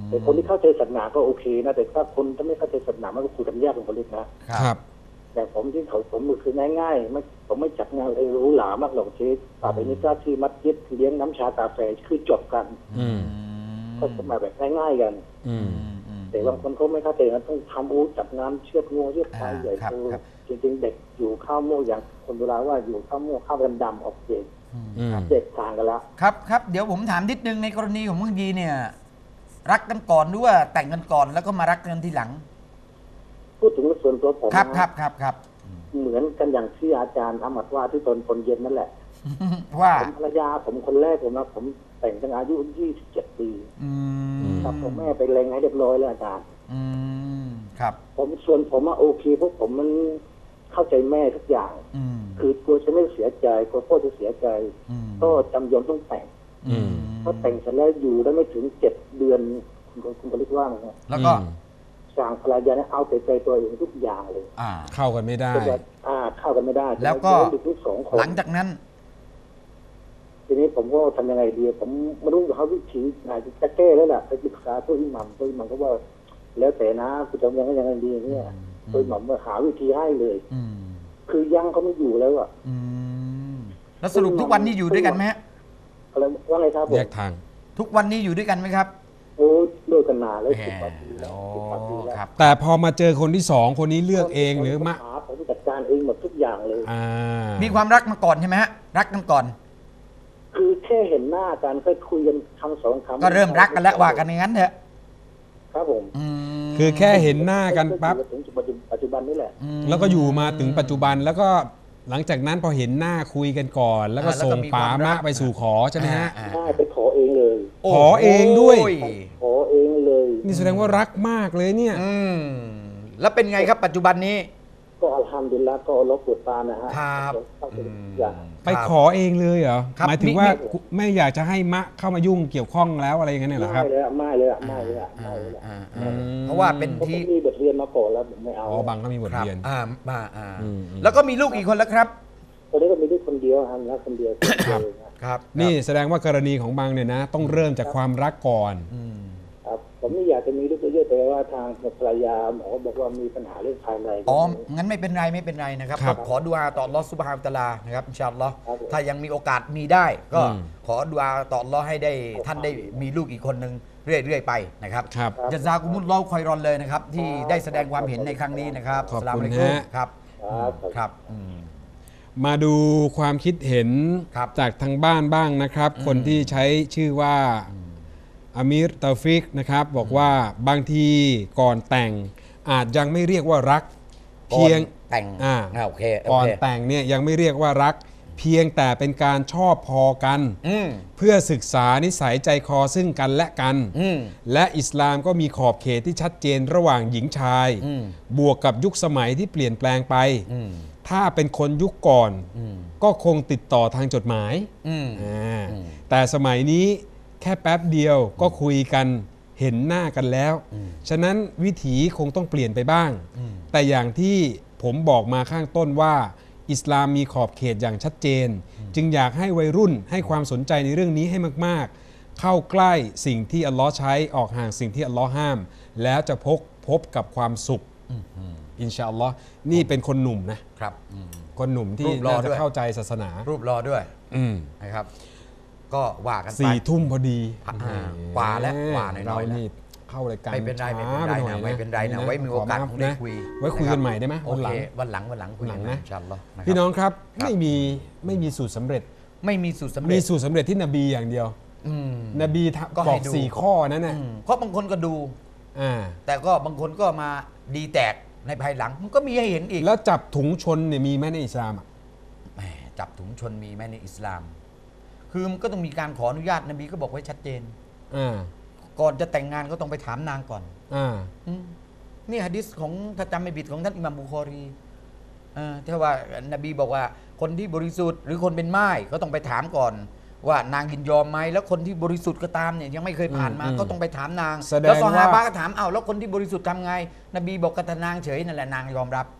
S4: แต่คนที่เข้าใจศาสนาก็โอเคนะแต่ถ้าคนที่ไม่เข้าใจศาสนามันก็คุยกันยากของคนเล็กนะครับแต่ผมที่เขาผมมือคือง่ายๆไม่ผมไม่จัดงานอะไรหรูหรามากหรอกเจ๊ป่าไปนิจาที่มัสยิดเลี้ยงน้ำชากาแฟคือจบกันก็มาแบบง่ายๆกันแต่บางคนเขาไม่เข้าใจกันต้องทำอู้จัดงานเชือดงูเชือดควายใหญ่โตจริงๆเด็กอยู่ข้าวโม่อย่างคนโบราณว่าอยู่ข้าวโม่ข้าวดำๆออกเด็กเด็กต่างกันแล้ว
S2: ครับครับเดี๋ยวผมถามนิดนึงในกรณีของบางทีเนี่ยรักกันก่อนหรือว่าแต่งกันก่อนแล้วก็มารักกันทีหลัง
S4: พูดถึงส่วนตัวผม
S2: ครับครับครับครับ
S4: เหมือนกันอย่างที่อาจารย์อามัดว่าที่ตอนคนเย็นนั่นแหละ
S2: ว่า
S4: ผมภรรยาผมคนแรกผมนะผมแต่งตั้งอายุยี่สิบเจ็ดปีครับผมแม่ไปเล็งให้เรียบร้อยแล้วอาจารย์
S2: ครับ
S4: ผมส่วนผมว่าโอเคเพราะผมมันเข้าใจแม่ทุกอย่างคือกลัวจะไม่เสียใจกลัวพ่อจะเสียใจก็จำยอมต้องแต่งเพราะแต่งเสร็จแล้วอยู่ได้ไม่ถึงเจ็ดเดือนคุณคุณก็เรียกว่าไง
S2: แล้วก็
S4: สั่งภรรยาเนี่ยเอาแต่ใจตัวเองทุกอย่างเลย
S1: เข้ากันไม่ได้
S4: อ่าเข้ากันไม่ได้
S2: แล้วก็หลังจากนั้น
S4: ทีนี้ผมก็ทำยังไงดีผมไม่รู้เขาวิธีไหนจะแก้แล้วแหละไปปรึกษาตัวอิหมัมตัวอิหมัมก็ว่าแล้วแต่นะคุณจะยังไงยังไงดีเนี่ยตัวอิหมัมมาหาวิธีให้เลยคือยังเขาไม่อยู่แล้วอ่ะ
S2: แล้วสรุปทุกวันนี้อยู่ด้วยกันไหม
S4: อะไรว่าไงครับ
S1: แยกทาง
S2: ทุกวันนี้อยู่ด้วยกันไหมครับ
S4: โอ้เลิกกันนานแล้วสิบกว่าปีแล้ว
S1: แต่พอมาเจอคนที่สองคนนี้เลือกเองหรือมะ
S4: ผมจัดการเองหมดทุกอย่างเลย
S2: มีความรักมาก่อนใช่ไหมฮะรักกันก่อน
S4: คือแค่เห็นหน้ากันค่อยคุยกันคำสองคำ
S2: ก็เริ่มรักกันแล้วว่ากันอย่างนั้นเถอะ
S4: ครับผม
S1: คือแค่เห็นหน้ากันปั๊บ
S4: ถึงปัจจุบันนี่แหละ
S1: แล้วก็อยู่มาถึงปัจจุบันแล้วก็หลังจากนั้นพอเห็นหน้าคุยกันก่อนแล้วก็ส่งป๋ามะไปสู่ขอใช่ไหมฮะ
S4: ใช่ไปขอเองเลย
S1: ขอเองด้วย
S4: ขอเองเลย
S1: นี่แสดงว่ารักมากเลยเนี่ย
S2: แล้วเป็นไงครับปัจจุบันนี้
S4: ก็อัลฮัมดุลิลละห์ก็อัลเลาะห์โปรดปรานนะฮะ
S2: ครับ
S1: ไปขอเองเลยเหรอหมายถึงว่าไม่อยากจะให้มะเข้ามายุ่งเกี่ยวข้องแล้วอะไรอย่างเงี้ยเหรอครับ
S4: ไม่เลยไม่เลยไม่เลยไม่เลย
S2: เพราะว่าเป็นที่
S4: มีบทเรียนมาก่อนแล้วไม่เอา
S1: อ๋อบางก็มีบทเรียน
S2: อ่ามาอ่าแล้วก็มีลูกอีกคนแล้วครับ
S4: ตอนนี้ก็มีลูกคนเดียวครับแล้วคนเดียว
S1: ครับนี่แสดงว่ากรณีของบางเนี่ยนะต้องเริ่มจากความรักก่อน
S4: ครับผมไม่อยากจะมีลูกเยอะแต่ว่าทางภรรยาหมอบอกว่ามีปัญหาเรื่องภายใน
S2: อ๋องั้นไม่เป็นไรไม่เป็นไรนะครับขอดุอาต่ออัลเลาะห์ซุบฮานะฮูวะตะอาลานะครับอินชาอัลลอฮ์ถ้ายังมีโอกาสมีได้ก็ขอดุอาต่ออัลเลาะห์ให้ได้ท่านได้มีลูกอีกคนนึงเรื่อยๆไปนะครับญะซากุมุลลอฮุค็อยรอนเลยนะครับที่ได้แสดงความเห็นในครั้งนี้นะครับ
S1: ขอบคุณนะครับ
S4: ครับ
S1: มาดูความคิดเห็นจากทางบ้านบ้างนะครับคนที่ใช้ชื่อว่าอามิรตาฟิกนะครับบอกว่าบางทีก่อนแต่งอาจยังไม่เรียกว่ารักเพียง
S2: แต่ง
S1: อ่าก่อนแต่งเนี่ยยังไม่เรียกว่ารักเพียงแต่เป็นการชอบพอกันเพื่อศึกษานิสัยใจคอซึ่งกันและกันและอิสลามก็มีขอบเขตที่ชัดเจนระหว่างหญิงชายบวกกับยุคสมัยที่เปลี่ยนแปลงไปถ้าเป็นคนยุคก่อนก็คงติดต่อทางจดหมายแต่สมัยนี้แค่แป๊บเดียวก็คุยกันเห็นหน้ากันแล้วฉะนั้นวิถีคงต้องเปลี่ยนไปบ้างแต่อย่างที่ผมบอกมาข้างต้นว่าอิสลามมีขอบเขตอย่างชัดเจนจึงอยากให้วัยรุ่นให้ความสนใจในเรื่องนี้ให้มากๆเข้าใกล้สิ่งที่อัลลอฮ์ใช้ออกห่างสิ่งที่อัลลอฮ์ห้ามแล้วจะพบพบกับความสุขอินชาอัลลอฮ์นี่เป็นคนหนุ่มนะครับคนหนุ่มที่น่าจะเข้าใจศาสนา
S2: รูปรอด้วยนะครับก็ว่ากันไป
S1: สี่ทุ่มพอดี
S2: กว่าแล้วกว่าหน่อยๆ
S1: นี่เข้ารายการ
S2: ไม่เป็นไรไม่เป็นไรนะไม่เป็นไรนะไว้มีโอกาสได้คุย
S1: ไว้คุยกันใหม่ได้ไหม
S2: วันหลังวันหลังวันหลังคุยกันนะ
S1: พี่น้องครับไม่มีไม่มีสูตรสำเร็จ
S2: ไม่มีสูตรสำเร็จ
S1: มีสูตรสำเร็จที่นบีอย่างเดียว นบีบอกสี่ข้อนั้นนะ
S2: เพราะบางคนก็ดูแต่ก็บางคนก็มาดีแตกในภายหลังมันก็มีให้เห็นอีก
S1: แล้วจับถุงชนเนี่ยมีไหมในอิสลามอ่ะ
S2: จับถุงชนมีไหมในอิสลามคือมันก็ต้องมีการขออนุญาตนบีก็บอกไว้ชัดเจนก่อนจะแต่งงานก็ต้องไปถามนางก่อนนี่หะดีษของถ้าจำไม่ผิดของท่านอิหม่ามบุคอรีที่ว่านบีบอกว่าคนที่บริสุทธิ์หรือคนเป็นม่ายก็ต้องไปถามก่อนว่านางยินยอมไหมแล้วคนที่บริสุทธิ์ก็ตามเนี่ยยังไม่เคยผ่านมาก็ต้องไปถามนางแล้วซอฮาบะห์ก็ถามเอ้าแล้วคนที่บริสุทธิ์ทำไงนบีบอกกับนางเฉยนั่นแหละนางยอมรับ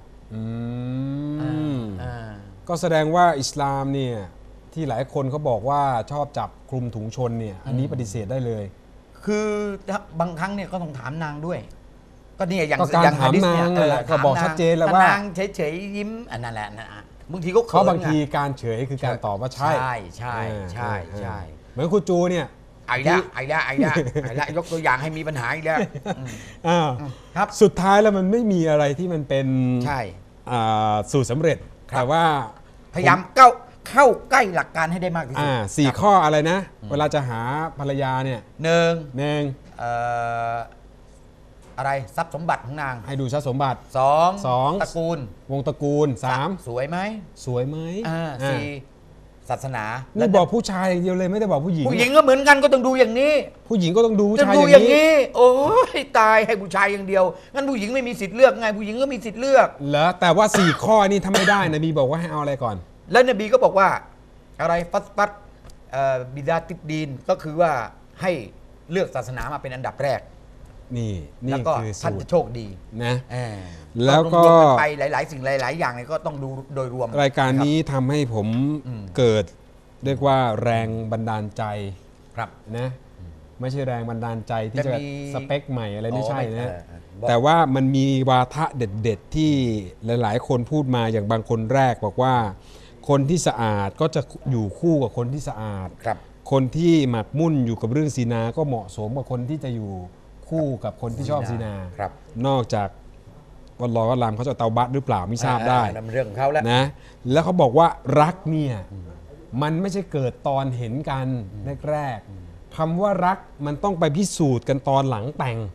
S1: ก็แสดงว่าอิสลามเนี่ยที่หลายคนเขาบอกว่าชอบจับคลุมถุงชนเนี่ยอันนี้ปฏิเสธได้เลย
S2: คือบางครั้งเนี่ยก็ต้องถามนางด้วย ก็เนี่ยอย่าง
S1: ก็การ
S2: อย่าง
S1: ถาม
S2: ฮะดิษ
S1: นาง
S2: เนี่ย
S1: นั่นแหละก็บอกชัดเจนแล้วว่า
S2: นางเฉยๆยิ้มอันนั่นแหละนะบางทีก็
S1: เขาบางที
S2: ขินอะ
S1: การเฉยคือการตอบว่าใช่
S2: ใช่ใช่ใช่ใช่
S1: เหมือนครูจูเนี่ย
S2: ไอ้ละไอ้ละไอ้ละไอ้ละยกตัวอย่างให้มีปัญหาอีกแล้วอืม
S1: อ่า
S2: ครับ
S1: สุดท้ายแล้วมันไม่มีอะไรที่มันเป็น
S2: ใช่
S1: อ่าสูตรสำเร็จ
S2: ครับ
S1: แต่ว่า
S2: พยายามเข้าเข้าใกล้หลักการให้ได้มากที่สุด
S1: อ่าสี่
S2: ครับ
S1: ข้ออะไรนะ เวลาจะหาภรรยาเนี่ย
S2: หนึ่ง
S1: หนึ่ง
S2: เอ่ออะไรทรัพย์สมบัติของนาง
S1: ให้ดูทรัพย์สมบัติ
S2: สอง
S1: สอง
S2: ตระกูล
S1: วงตระกูลสาม
S2: สวยไหม
S1: สวยไหม
S2: อ่า
S1: อ่า
S2: สี่ศาสนา
S1: นี่บอกผู้ชายอย่างเดียวเลยไม่ได้บอกผู้หญิง
S2: ผู้หญิงก็เหมือนกันก็ต้องดูอย่างนี้
S1: ผู้หญิงก็ต้องดูผู้
S2: จะ
S1: ชาย
S2: ดู
S1: อ
S2: อย่าง
S1: ย่างนี้
S2: นี้ โอ้ยตายให้ผู้ชายอย่างเดียวงั้นผู้หญิงไม่มีสิทธิ์เลือกไงผู้หญิงก็มีสิทธิ์เลือก
S1: เหรอแต่ว่าสี่ข้อนี่ทำไม่ได้นบีบอกว่าให้เอาอะไรก่อน
S2: แล้วนบีก็บอกว่าอะไรฟัสปัตเอ่อบิดาติดดีนก็คือว่าให้เลือกศาสนามาเป็นอันดับแรก
S1: นี่
S2: แล้
S1: นี่
S2: วก็
S1: คือ
S2: ท่าน
S1: สูต
S2: จะ
S1: ร
S2: โชคดี
S1: นะ
S2: เออ
S1: แล้วก็
S2: รวมๆนไปหลาย ๆ สิ่งหลาย ๆ อย่างเนี่ยก็ต้องดูโดยรวม
S1: รายการนี้
S2: ะคบ
S1: ทำให้ผม
S2: อืม
S1: เกิดเรียกว่าแรงบันดาลใจ
S2: ครับ
S1: นะไม่ใช่แรงบันดาลใจที่
S2: จะ
S1: จะ
S2: มี
S1: สเปคใหม่อะไรไม่ใช่นะ
S2: เออเออบอก
S1: แต่ว่ามันมีวาทะเด็ด ๆ ที่หลาย ๆ คนพูดมาอย่างบางคนแรกบอกว่า คนที่สะอาดก็จะอยู่คู่กับคนที่สะอาด
S2: ครับ
S1: คนที่หมักมุ่นอยู่กับเรื่องซีนาก็เหมาะสมกับคนที่จะอยู่คู่กับคนที่ชอบซีนา
S2: ครับ
S1: นอกจากวันรอวัลลามเขาจะเตาบัตหรือเปล่าไม่ทราบได้
S2: อ่นั่นเรื่องของเขาแล้ว
S1: นะแล้วเขาบอกว่ารักเนี่ยมันไม่ใช่เกิดตอนเห็นกันแรกๆคำว่ารักมันต้องไปพิสูจน์กันตอนหลังแต่ง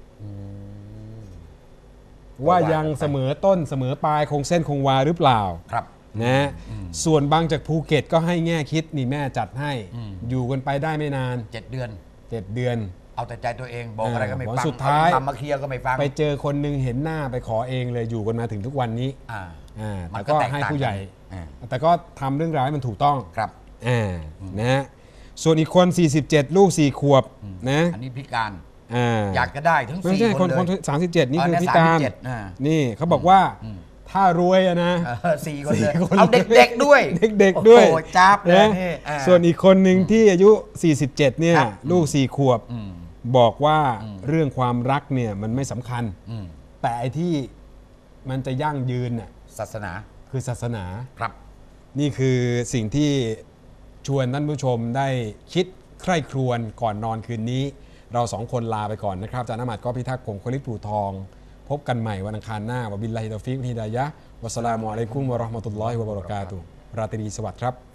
S1: ว่ายังเสมอต้นเสมอปลายคงเส้นคงวาหรือเปล่า
S2: ครับ
S1: นะส่วนบางจากภูเก็ตก็ให้แง่คิดนี่แม่จัดให้ อยู่กันไปได้ไม่นาน
S2: เจ็ดเดือน
S1: เจ็ดเดือน
S2: เอาแต่ใจตัวเองบอกอะไรก็ไม่
S1: เออ
S2: ฟัง
S1: สุดท้าย
S2: เอทำมาเคลียร์ก็ไม่ฟัง
S1: ไปเจอคนหนึงเห็นหน้าไปขอเองเลยอยู่กันมาถึงทุกวันนี้
S2: อ่า
S1: อ่า
S2: มัน
S1: แต่
S2: ก็
S1: ก็
S2: แตก
S1: ให้
S2: ต่าง
S1: ผู้ใหญ่
S2: อ่า
S1: แต่ก็ทำเรื่องราวให้มันถูกต้อง
S2: ครับ
S1: อ่านะฮะส่วนอีกคน สี่สิบเจ็ด ลูก สี่ ขวบนะ
S2: อันนี้พิการ
S1: อ่า
S2: อยากจะได้ทั้ง
S1: ไม่
S2: สี่
S1: ใช่
S2: ค
S1: คน
S2: น
S1: คน
S2: เลย
S1: สามสิบเจ็ดนี่
S2: อ๋อ
S1: คือ
S2: เนี่ย
S1: พิการ
S2: สามสิบเจ็ดอ่า
S1: นี่เขาบอกว่าถ้ารวยอะนะ
S2: เออสี่คนเลย
S1: สี่คน
S2: เอาเด็กๆด้วย
S1: เด็กๆด้วย
S2: โอ้โหจับเลย
S1: นะ
S2: นี่อ่า
S1: ส่วนอีกคนหนึ่งที่อายุ สี่สิบเจ็ด เนี่ย
S2: ครับ
S1: ลูก สี่ ขวบ
S2: อืม
S1: บอกว่าเรื่องความรักเนี่ยมันไม่สำคัญ
S2: อืม
S1: แต่ไอ้ที่มันจะยั่งยืนน่ะ
S2: ศาสนา
S1: คือศาสนา
S2: ครับ
S1: นี่คือสิ่งที่ชวนท่านผู้ชมได้คิดใคร่ครวญก่อนนอนคืนนี้ เราสองคนลาไปก่อนนะครับอาจารย์อามัดก็พิทักษ์ผมคนลิปูทอง พบกันใหม่วันอังคารหน้าวะบิลลาฮิตอฟิกฮิดายะฮ์วัสสลามุอะลัยกุมวะเราะห์มะตุลลอฮิวะบะเราะกาตุฮ์ราตรีสวัสดิ์ครับ